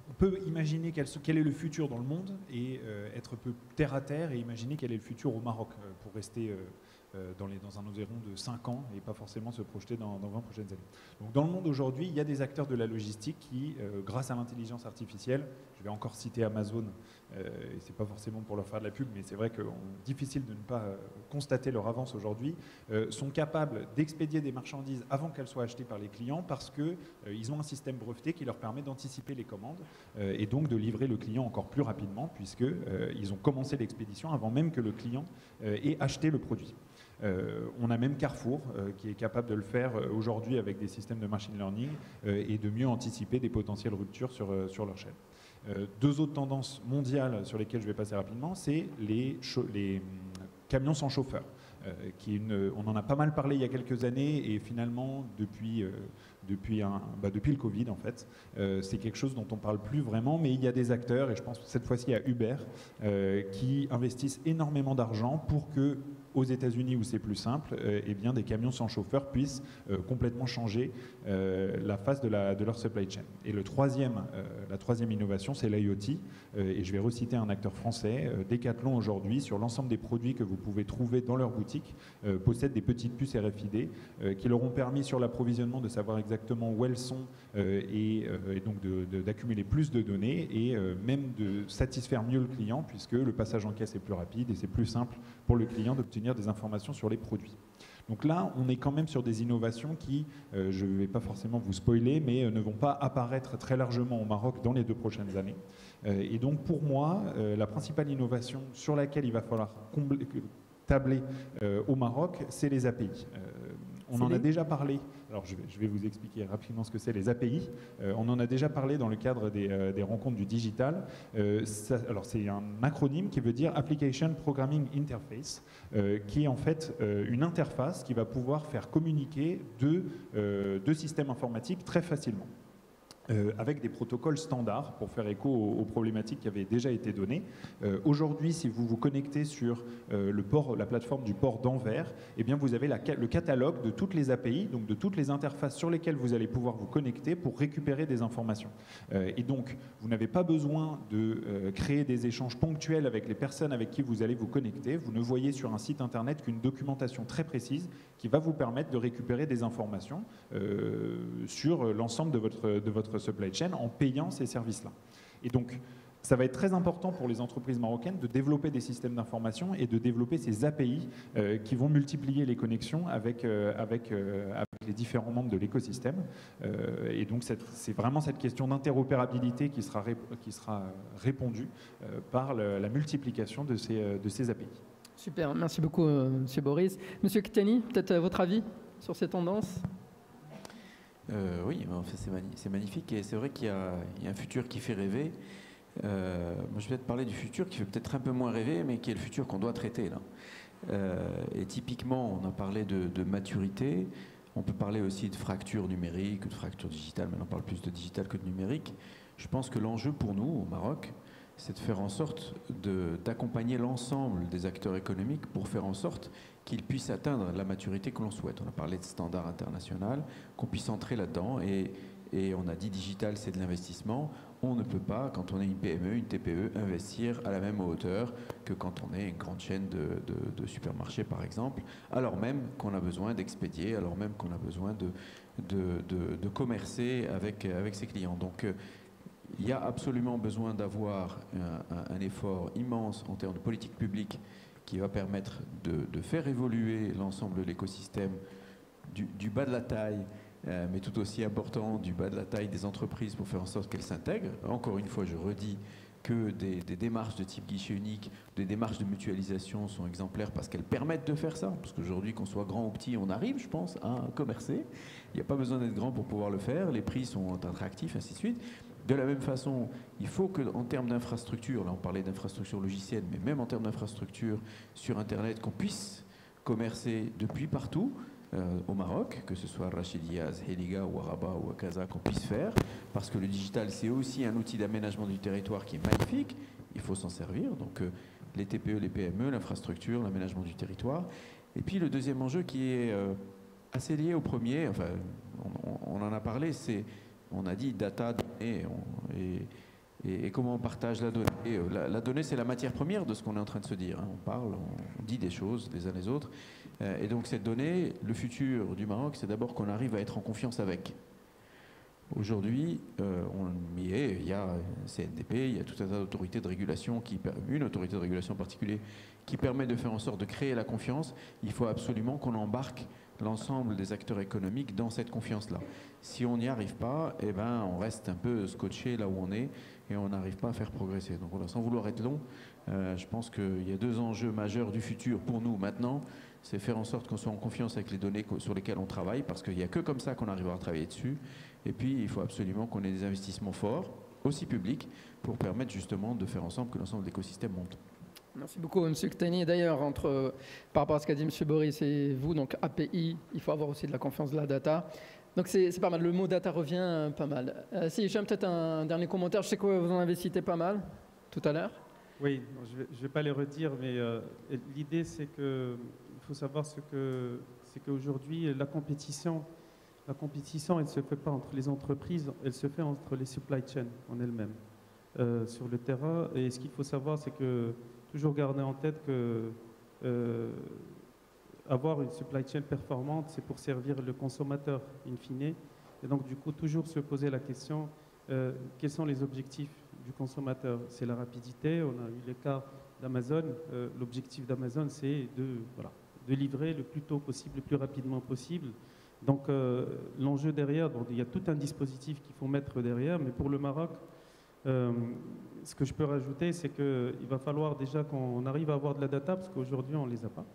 on peut imaginer quel est le futur dans le monde et être un peu terre à terre et imaginer quel est le futur au Maroc pour rester dans un horizon de 5 ans et pas forcément se projeter dans 20 prochaines années. Donc dans le monde aujourd'hui, il y a des acteurs de la logistique qui, grâce à l'intelligence artificielle, je vais encore citer Amazon, et c'est pas forcément pour leur faire de la pub, mais c'est vrai que difficile de ne pas constater leur avance aujourd'hui, sont capables d'expédier des marchandises avant qu'elles soient achetées par les clients parce qu'ils ont un système breveté qui leur permet d'anticiper les commandes et donc de livrer le client encore plus rapidement puisqu'ils ont commencé l'expédition avant même que le client ait acheté le produit. On a même Carrefour qui est capable de le faire aujourd'hui avec des systèmes de machine learning et de mieux anticiper des potentielles ruptures sur leur chaîne. Deux autres tendances mondiales sur lesquelles je vais passer rapidement, c'est les camions sans chauffeur. On en a pas mal parlé il y a quelques années et finalement depuis le Covid en fait, c'est quelque chose dont on ne parle plus vraiment, mais il y a des acteurs et je pense que cette fois-ci à Uber qui investissent énormément d'argent pour que aux États-Unis où c'est plus simple, eh bien des camions sans chauffeur puissent complètement changer la face de leur supply chain. Et la troisième innovation, c'est l'IoT. Et je vais reciter un acteur français, Decathlon aujourd'hui, sur l'ensemble des produits que vous pouvez trouver dans leur boutique, possède des petites puces RFID qui leur ont permis sur l'approvisionnement de savoir exactement où elles sont et donc d'accumuler plus de données et même de satisfaire mieux le client puisque le passage en caisse est plus rapide et c'est plus simple pour le client d'obtenir des informations sur les produits. Donc là, on est quand même sur des innovations qui, je ne vais pas forcément vous spoiler, mais ne vont pas apparaître très largement au Maroc dans les 2 prochaines années. Et donc pour moi, la principale innovation sur laquelle il va falloir tabler au Maroc, c'est les API. On en a déjà parlé, alors je vais vous expliquer rapidement ce que c'est les API. On en a déjà parlé dans le cadre des rencontres du digital. Alors c'est un acronyme qui veut dire Application Programming Interface, qui est en fait une interface qui va pouvoir faire communiquer deux systèmes informatiques très facilement. Avec des protocoles standards pour faire écho aux problématiques qui avaient déjà été données. Aujourd'hui, si vous vous connectez sur la plateforme du port d'Anvers, eh bien vous avez le catalogue de toutes les API, donc de toutes les interfaces sur lesquelles vous allez pouvoir vous connecter pour récupérer des informations. Et donc, vous n'avez pas besoin de créer des échanges ponctuels avec les personnes avec qui vous allez vous connecter. Vous ne voyez sur un site internet qu'une documentation très précise qui va vous permettre de récupérer des informations sur l'ensemble de votre supply chain en payant ces services-là. Et donc, ça va être très important pour les entreprises marocaines de développer des systèmes d'information et de développer ces API qui vont multiplier les connexions avec les différents membres de l'écosystème. Et donc, c'est vraiment cette question d'interopérabilité qui sera répondue par la multiplication de ces API. Super, merci beaucoup, Monsieur Boris. Monsieur Ktani, peut-être votre avis sur ces tendances ? Oui, en fait, c'est magnifique et c'est vrai qu'il y a un futur qui fait rêver. Moi, je vais peut-être parler du futur qui fait peut-être un peu moins rêver, mais qui est le futur qu'on doit traiter là. Et typiquement, on a parlé de maturité. On peut parler aussi de fracture numérique, de fracture digitale, mais on parle plus de digital que de numérique. Je pense que l'enjeu pour nous, au Maroc, c'est de faire en sorte d'accompagner l'ensemble des acteurs économiques pour faire en sorte qu'ils puissent atteindre la maturité que l'on souhaite. On a parlé de standards internationaux, qu'on puisse entrer là-dedans et on a dit digital, c'est de l'investissement. On ne peut pas, quand on est une PME, une TPE, investir à la même hauteur que quand on est une grande chaîne de supermarchés, par exemple, alors même qu'on a besoin d'expédier, alors même qu'on a besoin de commercer avec ses clients. Donc, il y a absolument besoin d'avoir un effort immense en termes de politique publique qui va permettre de faire évoluer l'ensemble de l'écosystème du bas de la taille, mais tout aussi important du bas de la taille des entreprises pour faire en sorte qu'elles s'intègrent. Encore une fois, je redis que des démarches de type guichet unique, des démarches de mutualisation sont exemplaires parce qu'elles permettent de faire ça. Parce qu'aujourd'hui, qu'on soit grand ou petit, on arrive, je pense, à commercer. Il n'y a pas besoin d'être grand pour pouvoir le faire. Les prix sont attractifs, ainsi de suite. De la même façon, il faut qu'en termes d'infrastructure, là on parlait d'infrastructure logicielle, mais même en termes d'infrastructure sur Internet, qu'on puisse commercer depuis partout au Maroc, que ce soit Rachidia, Heliga, ou Araba ou Akaza, qu'on puisse faire, parce que le digital c'est aussi un outil d'aménagement du territoire qui est magnifique, il faut s'en servir, donc les TPE, les PME, l'infrastructure, l'aménagement du territoire. Et puis le deuxième enjeu qui est assez lié au premier, enfin on en a parlé, c'est on a dit data, données, et comment on partage la donnée. La donnée, c'est la matière première de ce qu'on est en train de se dire. On parle, on dit des choses les uns les autres. Et donc cette donnée, le futur du Maroc, c'est d'abord qu'on arrive à être en confiance avec. Aujourd'hui, on y est, il y a CNDP, il y a tout un tas d'autorités de régulation, une autorité de régulation en particulier, qui permet de faire en sorte de créer la confiance. Il faut absolument qu'on embarque l'ensemble des acteurs économiques dans cette confiance-là. Si on n'y arrive pas, eh ben, on reste un peu scotché là où on est et on n'arrive pas à faire progresser. Donc voilà, sans vouloir être long, je pense qu'il y a deux enjeux majeurs du futur pour nous maintenant. C'est faire en sorte qu'on soit en confiance avec les données sur lesquelles on travaille, parce qu'il n'y a que comme ça qu'on arrivera à travailler dessus. Et puis, il faut absolument qu'on ait des investissements forts, aussi publics, pour permettre justement de faire ensemble que l'ensemble de l'écosystème monte. Merci beaucoup, M. Ktani. D'ailleurs, par rapport à ce qu'a dit M. Boris et vous, donc API, il faut avoir aussi de la confiance de la data. Donc c'est pas mal, le mot data revient pas mal. Si j'ai peut-être un dernier commentaire, je sais que vous en avez cité pas mal tout à l'heure. Oui, je ne vais pas les redire, mais l'idée c'est que il faut savoir c'est qu'aujourd'hui la compétition, elle ne se fait pas entre les entreprises, elle se fait entre les supply chains en elles-mêmes sur le terrain. Et ce qu'il faut savoir, c'est que toujours garder en tête que avoir une supply chain performante, c'est pour servir le consommateur in fine. Et donc du coup, toujours se poser la question, quels sont les objectifs du consommateur? C'est la rapidité. On a eu le cas d'Amazon. L'objectif d'Amazon, c'est de livrer le plus tôt possible, le plus rapidement possible. Donc l'enjeu derrière, il y a tout un dispositif qu'il faut mettre derrière, mais pour le Maroc, ce que je peux rajouter, c'est qu'il va falloir déjà qu'on arrive à avoir de la data, parce qu'aujourd'hui on ne les a pas.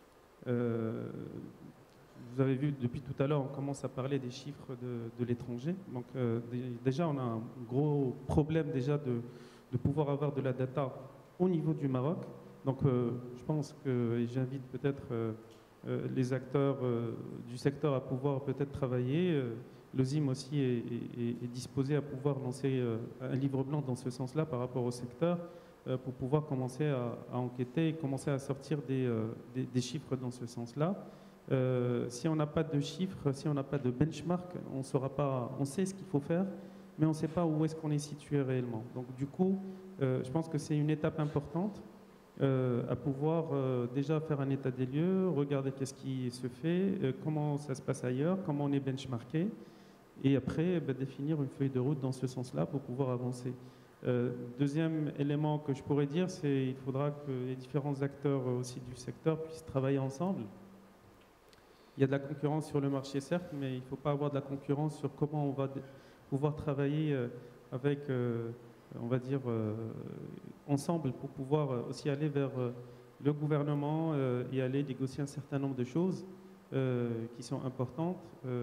Vous avez vu depuis tout à l'heure, on commence à parler des chiffres de l'étranger. Donc déjà on a un gros problème déjà de pouvoir avoir de la data au niveau du Maroc. Donc je pense que, et j'invite peut-être les acteurs du secteur à pouvoir peut-être travailler. L'OSIM aussi est disposé à pouvoir lancer un livre blanc dans ce sens-là par rapport au secteur pour pouvoir commencer à enquêter et commencer à sortir des chiffres dans ce sens-là. Si on n'a pas de chiffres, si on n'a pas de benchmark, on saura pas, on sait ce qu'il faut faire, mais on ne sait pas où est-ce qu'on est situé réellement. Donc du coup, je pense que c'est une étape importante à pouvoir déjà faire un état des lieux, regarder qu'est-ce qui se fait, comment ça se passe ailleurs, comment on est benchmarké, et après définir une feuille de route dans ce sens-là pour pouvoir avancer. Deuxième élément que je pourrais dire, c'est qu'il faudra que les différents acteurs aussi du secteur puissent travailler ensemble. Il y a de la concurrence sur le marché, certes, mais il ne faut pas avoir de la concurrence sur comment on va pouvoir travailler avec, on va dire, ensemble pour pouvoir aussi aller vers le gouvernement et aller négocier un certain nombre de choses qui sont importantes.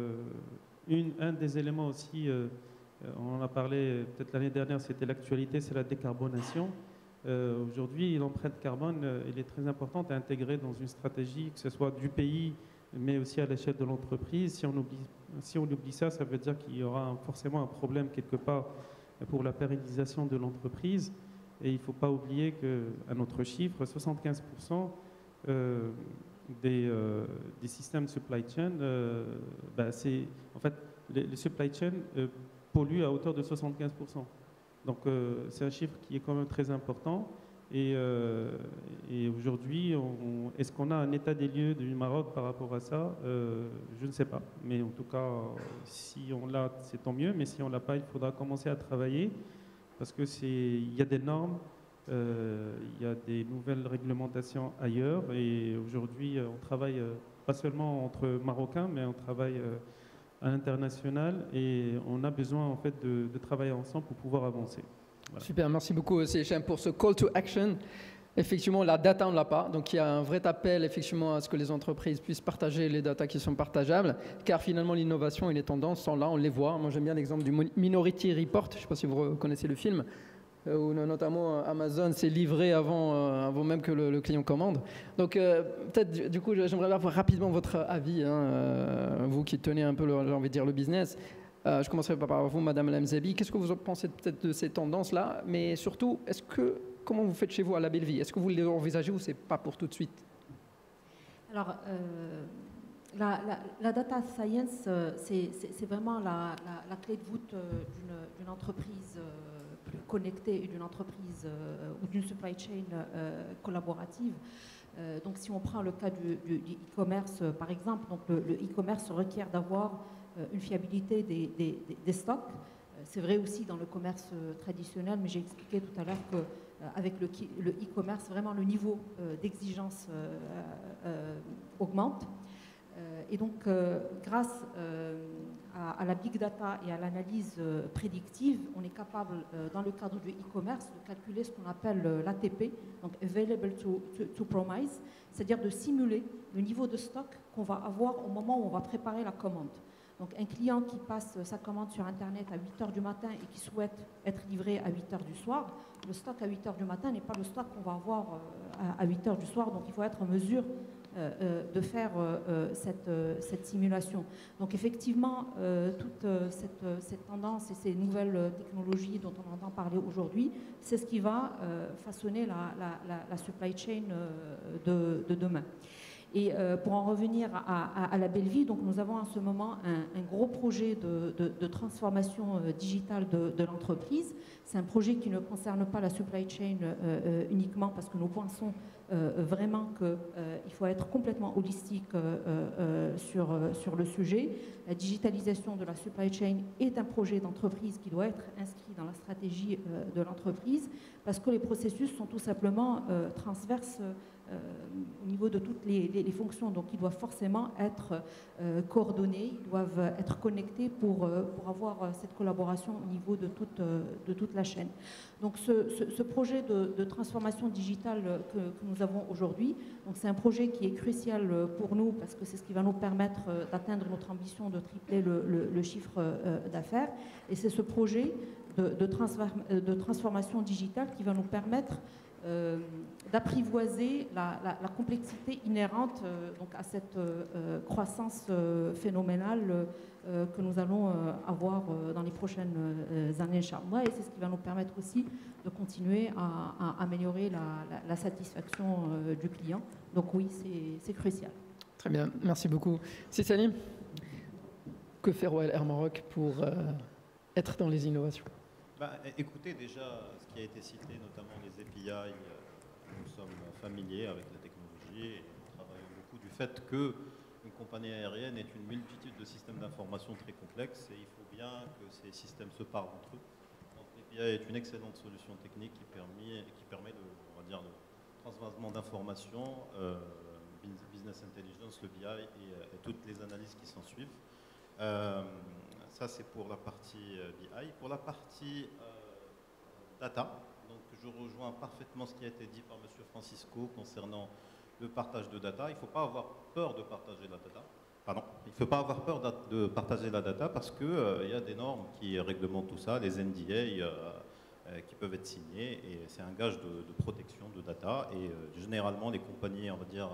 Un des éléments aussi, on en a parlé peut-être l'année dernière, c'était l'actualité, c'est la décarbonation. Aujourd'hui, l'empreinte carbone, elle est très importante à intégrer dans une stratégie, que ce soit du pays, mais aussi à l'échelle de l'entreprise. Si on oublie ça, ça veut dire qu'il y aura forcément un problème quelque part pour la pérennisation de l'entreprise. Et il ne faut pas oublier qu'un autre chiffre, 75% des systèmes supply chain, c'est en fait les supply chain polluent à hauteur de 75%. Donc c'est un chiffre qui est quand même très important. Et aujourd'hui, est-ce qu'on a un état des lieux du Maroc par rapport à ça? Je ne sais pas. Mais en tout cas, si on l'a, c'est tant mieux. Mais si on ne l'a pas, il faudra commencer à travailler parce qu'il y a des normes, il y a des nouvelles réglementations ailleurs. Et aujourd'hui, on travaille pas seulement entre Marocains, mais on travaille à l'international. Et on a besoin en fait de travailler ensemble pour pouvoir avancer. Voilà. Super, merci beaucoup CHM pour ce call to action. Effectivement, la data, on ne l'a pas. Donc, il y a un vrai appel effectivement à ce que les entreprises puissent partager les data qui sont partageables, car finalement, l'innovation et les tendances sont là, on les voit. Moi, j'aime bien l'exemple du Minority Report. Je ne sais pas si vous connaissez le film, où notamment Amazon s'est livré avant même que le client commande. Donc, peut-être, du coup, j'aimerais avoir rapidement votre avis, vous qui tenez un peu, j'ai envie de dire, le business. Je commencerai par vous, Madame Lamzabi. Qu'est-ce que vous pensez peut-être de ces tendances-là? Mais surtout, comment vous faites chez vous à la Belle Vie? Est-ce que vous les envisagez ou c'est pas pour tout de suite? Alors, la data science, c'est vraiment la clé de voûte d'une entreprise plus connectée et d'une entreprise ou d'une supply chain collaborative. Donc, si on prend le cas du e-commerce, par exemple, donc le e-commerce requiert d'avoir une fiabilité des stocks. C'est vrai aussi dans le commerce traditionnel, mais j'ai expliqué tout à l'heure qu'avec le e-commerce, vraiment le niveau d'exigence augmente. Et donc, grâce à la big data et à l'analyse prédictive, on est capable, dans le cadre du e-commerce, de calculer ce qu'on appelle l'ATP, donc Available to Promise, c'est-à-dire de simuler le niveau de stock qu'on va avoir au moment où on va préparer la commande. Donc, un client qui passe sa commande sur Internet à 8 h du matin et qui souhaite être livré à 8 h du soir, le stock à 8 h du matin n'est pas le stock qu'on va avoir à 8 h du soir, donc il faut être en mesure de faire cette simulation. Donc effectivement, toute cette tendance et ces nouvelles technologies dont on entend parler aujourd'hui, c'est ce qui va façonner la supply chain de demain. Et pour en revenir à la belle vie, donc nous avons en ce moment un gros projet de transformation digitale de l'entreprise. C'est un projet qui ne concerne pas la supply chain uniquement parce que nous pensons vraiment qu'il faut être complètement holistique sur le sujet. La digitalisation de la supply chain est un projet d'entreprise qui doit être inscrit dans la stratégie de l'entreprise parce que les processus sont tout simplement transverses au niveau de toutes les fonctions. Donc, ils doivent forcément être coordonnés, ils doivent être connectés pour avoir cette collaboration au niveau de toute la chaîne. Donc, ce projet de transformation digitale que nous avons aujourd'hui, c'est un projet qui est crucial pour nous parce que c'est ce qui va nous permettre d'atteindre notre ambition de tripler le chiffre d'affaires. Et c'est ce projet de transformation digitale qui va nous permettre d'apprivoiser la complexité inhérente donc à cette croissance phénoménale que nous allons avoir dans les prochaines années, Inch'Allah. Et c'est ce qui va nous permettre aussi de continuer à améliorer la satisfaction du client. Donc oui, c'est crucial. Très bien, merci beaucoup. Si Salim, que fait Royal Air Maroc pour être dans les innovations? Écoutez, déjà, ce qui a été cité, notamment les API, nous sommes familiers avec la technologie et nous travaillons beaucoup du fait qu'une compagnie aérienne est une multitude de systèmes d'information très complexes et il faut bien que ces systèmes se parlent entre eux. Donc l'API est une excellente solution technique qui permet de transvasement d'informations, business intelligence, le BI et toutes les analyses qui s'en suivent. Ça, c'est pour la partie BI. Pour la partie data, donc je rejoins parfaitement ce qui a été dit par M. Francisco concernant le partage de data. Il ne faut pas avoir peur de partager la data. Pardon, il ne faut pas avoir peur de partager la data parce qu'il y a des normes qui réglementent tout ça, les NDA qui peuvent être signées et c'est un gage de protection de data. Et généralement, les compagnies, on va dire,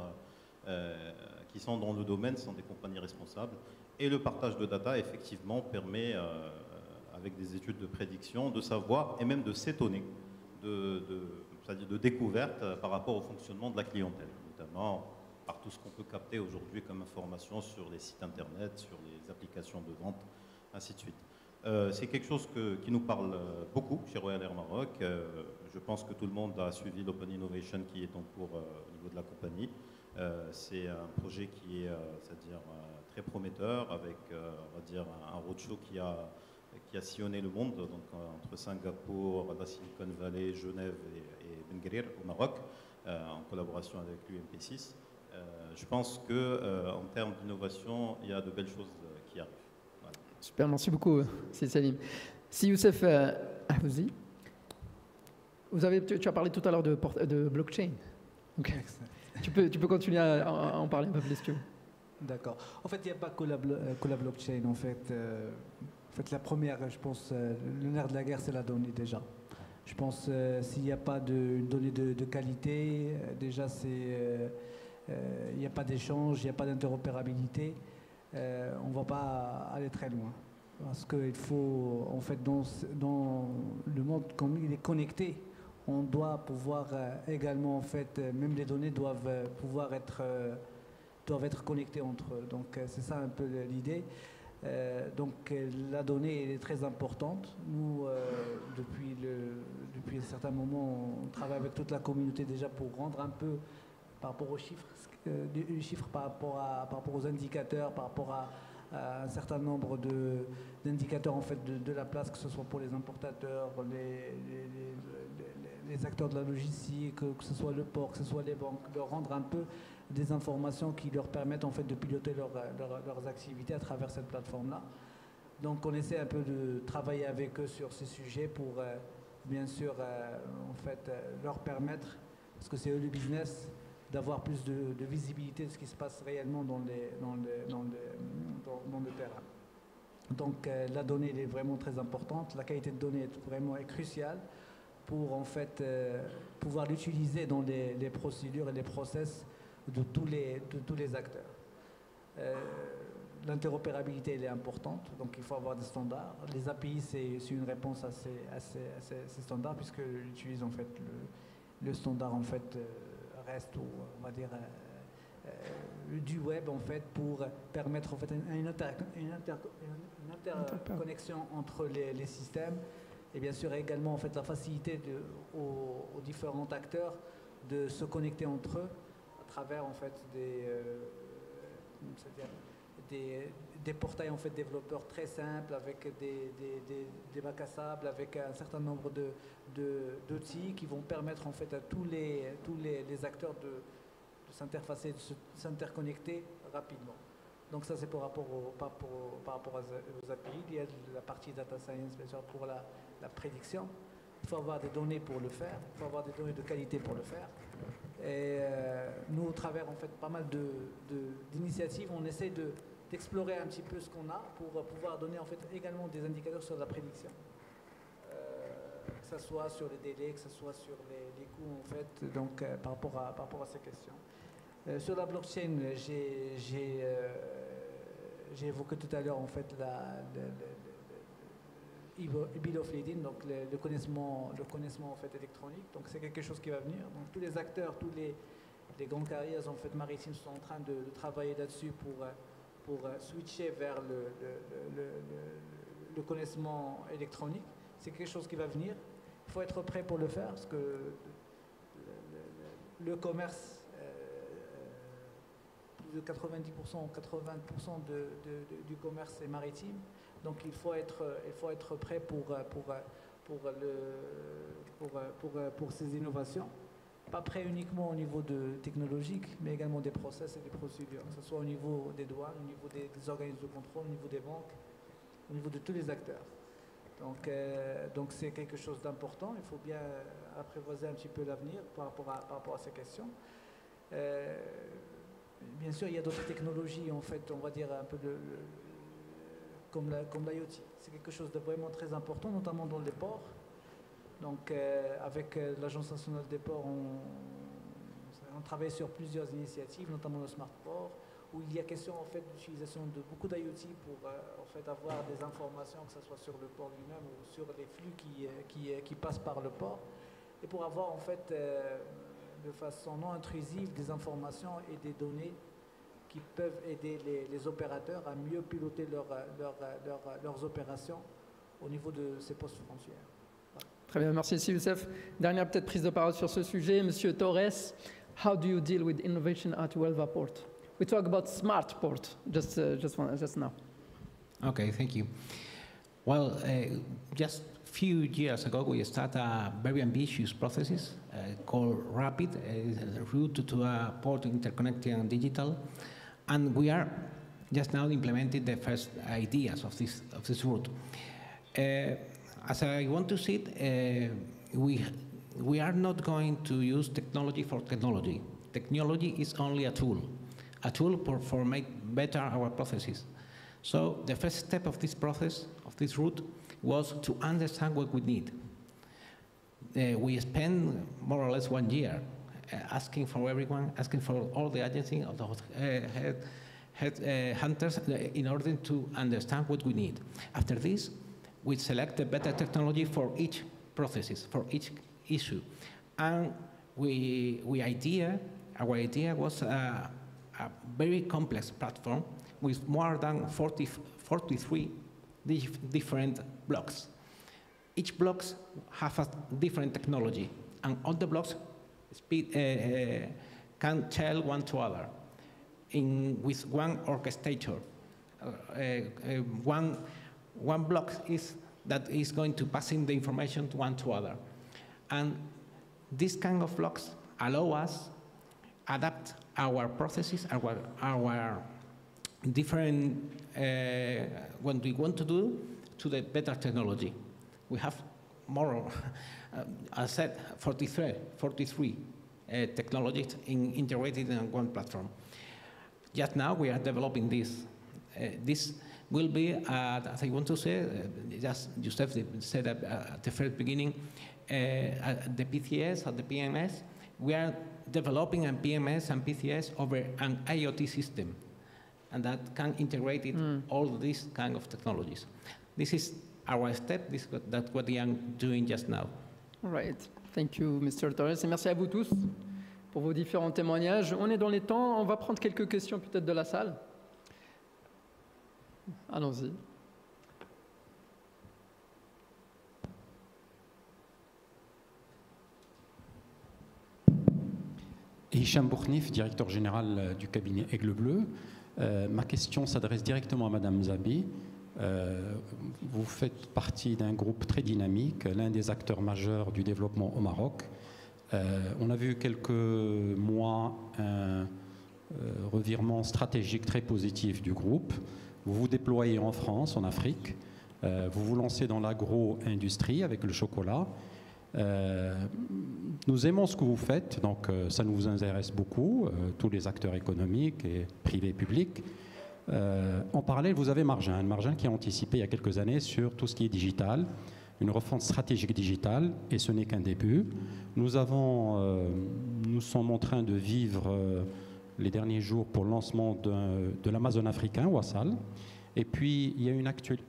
qui sont dans le domaine sont des compagnies responsables. Et le partage de data, effectivement, permet, avec des études de prédiction, de savoir et même de s'étonner de découvertes par rapport au fonctionnement de la clientèle, notamment par tout ce qu'on peut capter aujourd'hui comme information sur les sites internet, sur les applications de vente, ainsi de suite. C'est quelque chose qui nous parle beaucoup chez Royal Air Maroc. Je pense que tout le monde a suivi l'Open Innovation qui est en cours au niveau de la compagnie. C'est un projet qui est, c'est-à-dire très prometteur, avec, on va dire, un roadshow qui a sillonné le monde, donc entre Singapour, la Silicon Valley, Genève et Ben Guerir au Maroc, en collaboration avec l'UMP6. Je pense qu'en termes d'innovation, il y a de belles choses qui arrivent. Voilà. Super, merci beaucoup, c'est Salim. Si Youssef Ahouzi, tu as parlé tout à l'heure de blockchain. Okay. Tu peux continuer à en parler un peu plus, si tu veux. D'accord. En fait, il n'y a pas que la blockchain. En fait, la première, je pense, le nerf de la guerre, c'est la donnée déjà. Je pense s'il n'y a pas de donnée de qualité, déjà, il n'y a pas d'échange, il n'y a pas d'interopérabilité, on ne va pas aller très loin. Parce qu'il faut, en fait, dans le monde, comme il est connecté, on doit pouvoir également, en fait, même les données doivent pouvoir être doivent être connectés entre eux. Donc c'est ça un peu l'idée. Donc la donnée elle est très importante. Nous, depuis un certain moment, on travaille avec toute la communauté déjà pour rendre un peu par rapport aux chiffres, par rapport aux indicateurs, par rapport à un certain nombre d'indicateurs en fait de la place, que ce soit pour les importateurs, les acteurs de la logistique, que ce soit le port, que ce soit les banques, leur rendre un peu des informations qui leur permettent en fait de piloter leurs activités à travers cette plateforme-là. Donc on essaie un peu de travailler avec eux sur ces sujets pour bien sûr en fait leur permettre, parce que c'est eux le business, d'avoir plus de visibilité de ce qui se passe réellement dans le terrain. Donc la donnée elle est vraiment très importante, la qualité de données est cruciale pour en fait pouvoir l'utiliser dans les procédures et les process de tous les acteurs. L'interopérabilité elle est importante, donc il faut avoir des standards. Les API c'est une réponse à ces standards, puisqu'ils utilisent en fait le standard en fait reste, on va dire du web en fait, pour permettre en fait une interconnexion entre les systèmes, et bien sûr également en fait la facilité aux différents acteurs de se connecter entre eux à travers en fait des portails en fait développeurs très simples, avec des bacs à sable, avec un certain nombre d'outils qui vont permettre en fait à tous les acteurs de s'interfacer, de s'interconnecter rapidement. Donc ça c'est par rapport aux API. Il y a la partie data science bien sûr pour la prédiction. Il faut avoir des données pour le faire, il faut avoir des données de qualité pour le faire. Et nous, au travers en fait pas mal d'initiatives, on essaie d'explorer un petit peu ce qu'on a pour pouvoir donner en fait également des indicateurs sur la prédiction. Que ce soit sur les délais, que ce soit sur les coûts en fait, donc par rapport à ces questions. Sur la blockchain, j'ai évoqué tout à l'heure en fait bill of lading, donc le connaissement en fait électronique. Donc c'est quelque chose qui va venir. Donc tous les acteurs, tous les grandes carrières en fait maritimes sont en train de travailler là-dessus pour switcher vers le connaissement électronique. C'est quelque chose qui va venir. Il faut être prêt pour le faire, parce que le commerce, plus de 90% ou 80% du commerce est maritime. Donc il faut être prêt pour ces innovations. Pas prêt uniquement au niveau technologique, mais également des process et des procédures, que ce soit au niveau des douanes, au niveau des organismes de contrôle, au niveau des banques, au niveau de tous les acteurs. Donc c'est quelque chose d'important. Il faut bien apprivoiser un petit peu l'avenir par rapport à ces questions. Bien sûr, il y a d'autres technologies, en fait, on va dire un peu comme l'IoT. C'est quelque chose de vraiment très important, notamment dans les ports. Donc avec l'Agence nationale des ports, on travaille sur plusieurs initiatives, notamment le Smart Port, où il y a question en fait d'utilisation de beaucoup d'IoT pour en fait avoir des informations, que ce soit sur le port lui-même ou sur les flux qui passent par le port, et pour avoir en fait de façon non intrusive des informations et des données qui peuvent aider les opérateurs à mieux piloter leurs opérations au niveau de ces postes frontières. Voilà. Très bien, merci Youssef. Dernière peut-être prise de parole sur ce sujet, Monsieur Torres. How do you deal with innovation at Huelva Port? We talk about smart port just now. Okay, thank you. Well, just a few years ago, we started a very ambitious processes called RAPID, route to a port interconnected and digital, and we are just now implementing the first ideas of this route. As I want to see it, we are not going to use technology for technology. Technology is only a tool for make better our processes. So the first step of this process, of this route, was to understand what we need. We spent more or less 1 year asking for everyone, asking for all the agencies, all the hunters, in order to understand what we need. After this, we select a better technology for each processes, for each issue. And our idea was a very complex platform with more than 43 different blocks. Each block has a different technology, and all the blocks can tell one to other with one orchestrator. One block that is going to pass in the information to one to other. And these kind of blocks allow us adapt our processes, our different, what we want to do to the better technology. We have more, I said, 43 technologies integrated in one platform. Just now we are developing this. This will be, as I want to say, just Joseph said at the first beginning, at the PCS, at the PMS, we are developing a PMS and PCS over an IoT system, and that can integrate all these kind of technologies. This is our step, that's what I am doing just now. All right. Thank you, Mr. Torres, et merci à vous tous pour vos différents témoignages. On est dans les temps, on va prendre quelques questions peut-être de la salle. Allons-y. Hicham Boukhnif, directeur général du cabinet Aigle Bleu. Ma question s'adresse directement à Madame Zabi. Vous faites partie d'un groupe très dynamique, l'un des acteurs majeurs du développement au Maroc. On a vu quelques mois un revirement stratégique très positif du groupe. Vous vous déployez en France, en Afrique. Vous vous lancez dans l'agro-industrie avec le chocolat. Nous aimons ce que vous faites, donc ça nous intéresse beaucoup, tous les acteurs économiques, et privés et publics. En parallèle, vous avez Marjan qui a anticipé il y a quelques années sur tout ce qui est digital, une refonte stratégique digitale, et ce n'est qu'un début. Nous sommes en train de vivre les derniers jours pour le lancement de l'Amazon africain, Wassal. Et puis, il y a une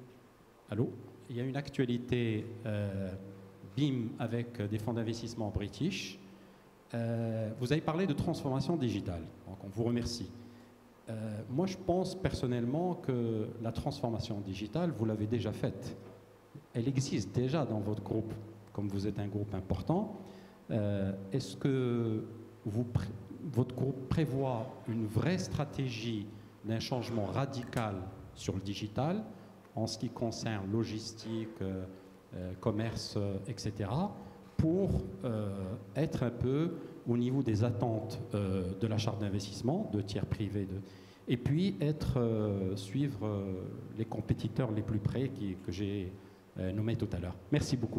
actualité BIM avec des fonds d'investissement british. Vous avez parlé de transformation digitale, donc on vous remercie. Moi, je pense personnellement que la transformation digitale, vous l'avez déjà faite. Elle existe déjà dans votre groupe, comme vous êtes un groupe important. Est-ce que votre groupe prévoit une vraie stratégie d'un changement radical sur le digital en ce qui concerne logistique, commerce, etc., pour être un peu au niveau des attentes de la charte d'investissement, de tiers privés, et puis suivre les compétiteurs les plus près que j'ai nommés tout à l'heure. Merci beaucoup.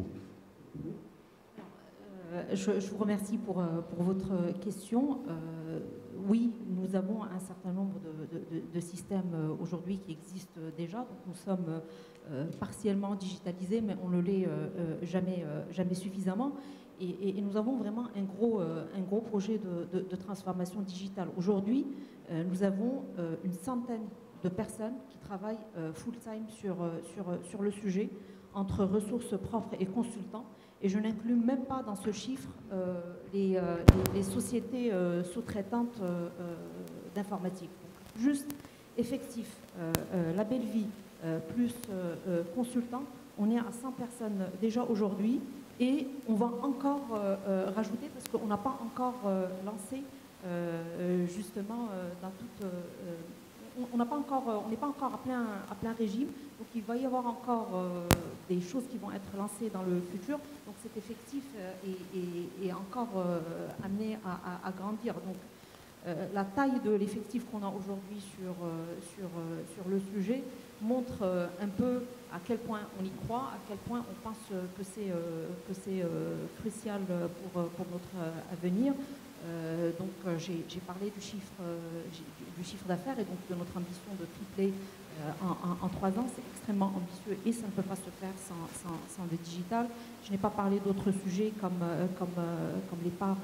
Je vous remercie pour votre question. Oui, nous avons un certain nombre de systèmes aujourd'hui qui existent déjà. Donc nous sommes partiellement digitalisés, mais on ne l'est jamais suffisamment. Et nous avons vraiment un gros projet de transformation digitale. Aujourd'hui, nous avons une centaine de personnes qui travaillent full-time sur le sujet, entre ressources propres et consultants. Et je n'inclus même pas dans ce chiffre les sociétés sous-traitantes d'informatique. Juste effectif, la belle vie, plus consultants, on est à 100 personnes déjà aujourd'hui. Et on va encore rajouter, parce qu'on n'a pas encore lancé justement dans toute... on n'est pas encore à plein régime, donc il va y avoir encore des choses qui vont être lancées dans le futur. Donc cet effectif est encore amené à grandir. Donc la taille de l'effectif qu'on a aujourd'hui sur le sujet montre un peu à quel point on y croit, à quel point on pense que c'est crucial pour notre avenir. Donc j'ai parlé du chiffre d'affaires et donc de notre ambition de tripler en 3 ans. C'est extrêmement ambitieux et ça ne peut pas se faire sans le digital. Je n'ai pas parlé d'autres sujets comme les parts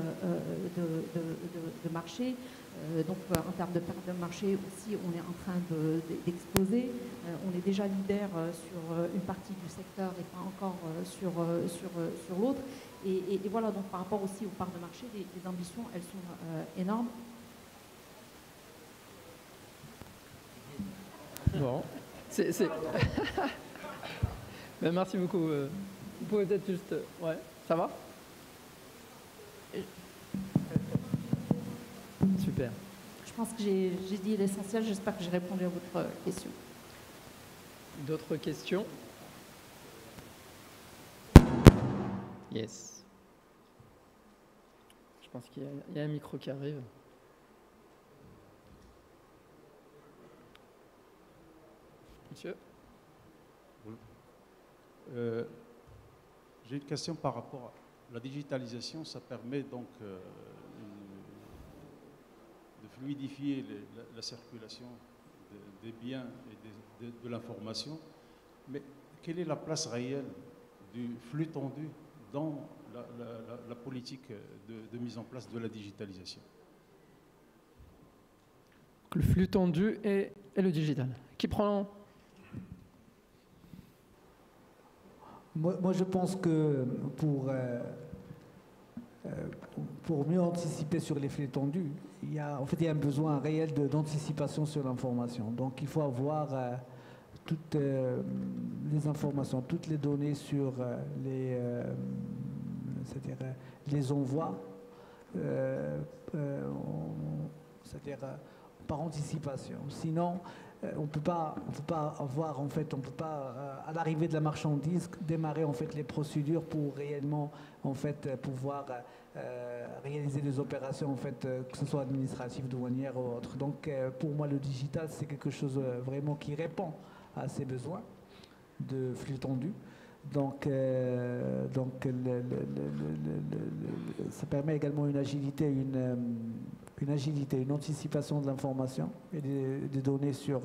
de marché. Donc en termes de perte de marché aussi, on est en train d'exploser. On est déjà leader sur une partie du secteur et pas encore sur l'autre. Et voilà, donc par rapport aussi aux parts de marché, les ambitions, elles sont énormes. Bon, Ben, merci beaucoup. Vous pouvez peut-être juste... ouais, ça va? Super. Je pense que j'ai dit l'essentiel. J'espère que j'ai répondu à votre question. D'autres questions? Yes. Je pense qu'il y a un micro qui arrive. Monsieur? J'ai une question par rapport à la digitalisation. Ça permet donc de fluidifier la circulation des biens et de l'information. Mais quelle est la place réelle du flux tendu dans la politique de mise en place de la digitalisation? Le flux tendu et le digital. Qui prend... Moi, je pense que pour mieux anticiper sur les flux tendus, il y a un besoin réel d'anticipation sur l'information. Donc, il faut avoir toutes les informations, toutes les données sur les envois, c'est-à-dire par anticipation. Sinon, on ne peut pas avoir, en fait, on peut pas, à l'arrivée de la marchandise, démarrer en fait les procédures pour réellement en fait pouvoir réaliser des opérations en fait, que ce soit administratives, douanières ou autres. Donc pour moi, le digital, c'est quelque chose vraiment qui répond à ces besoins de flux tendu. Donc ça permet également une agilité, une anticipation de l'information et des données sur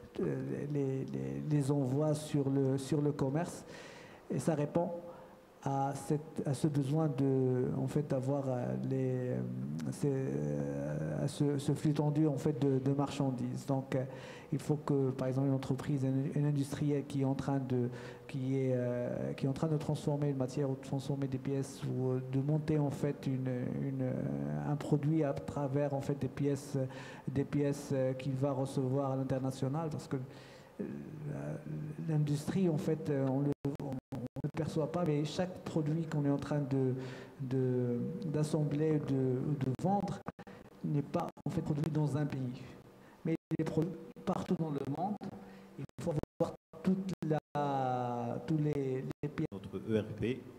les envois sur le commerce. Et ça répond à ce besoin en fait, d'avoir ce flux tendu en fait, de marchandises. Donc, il faut que, par exemple, une entreprise, un industriel qui est en train de transformer une matière ou de transformer des pièces ou de monter en fait un produit à travers en fait des pièces qu'il va recevoir à l'international, parce que l'industrie en fait on ne le perçoit pas, mais chaque produit qu'on est en train d'assembler ou de vendre n'est pas en fait produit dans un pays, mais il est produit partout dans le monde. Il faut avoir tous les pièces. Notre ERP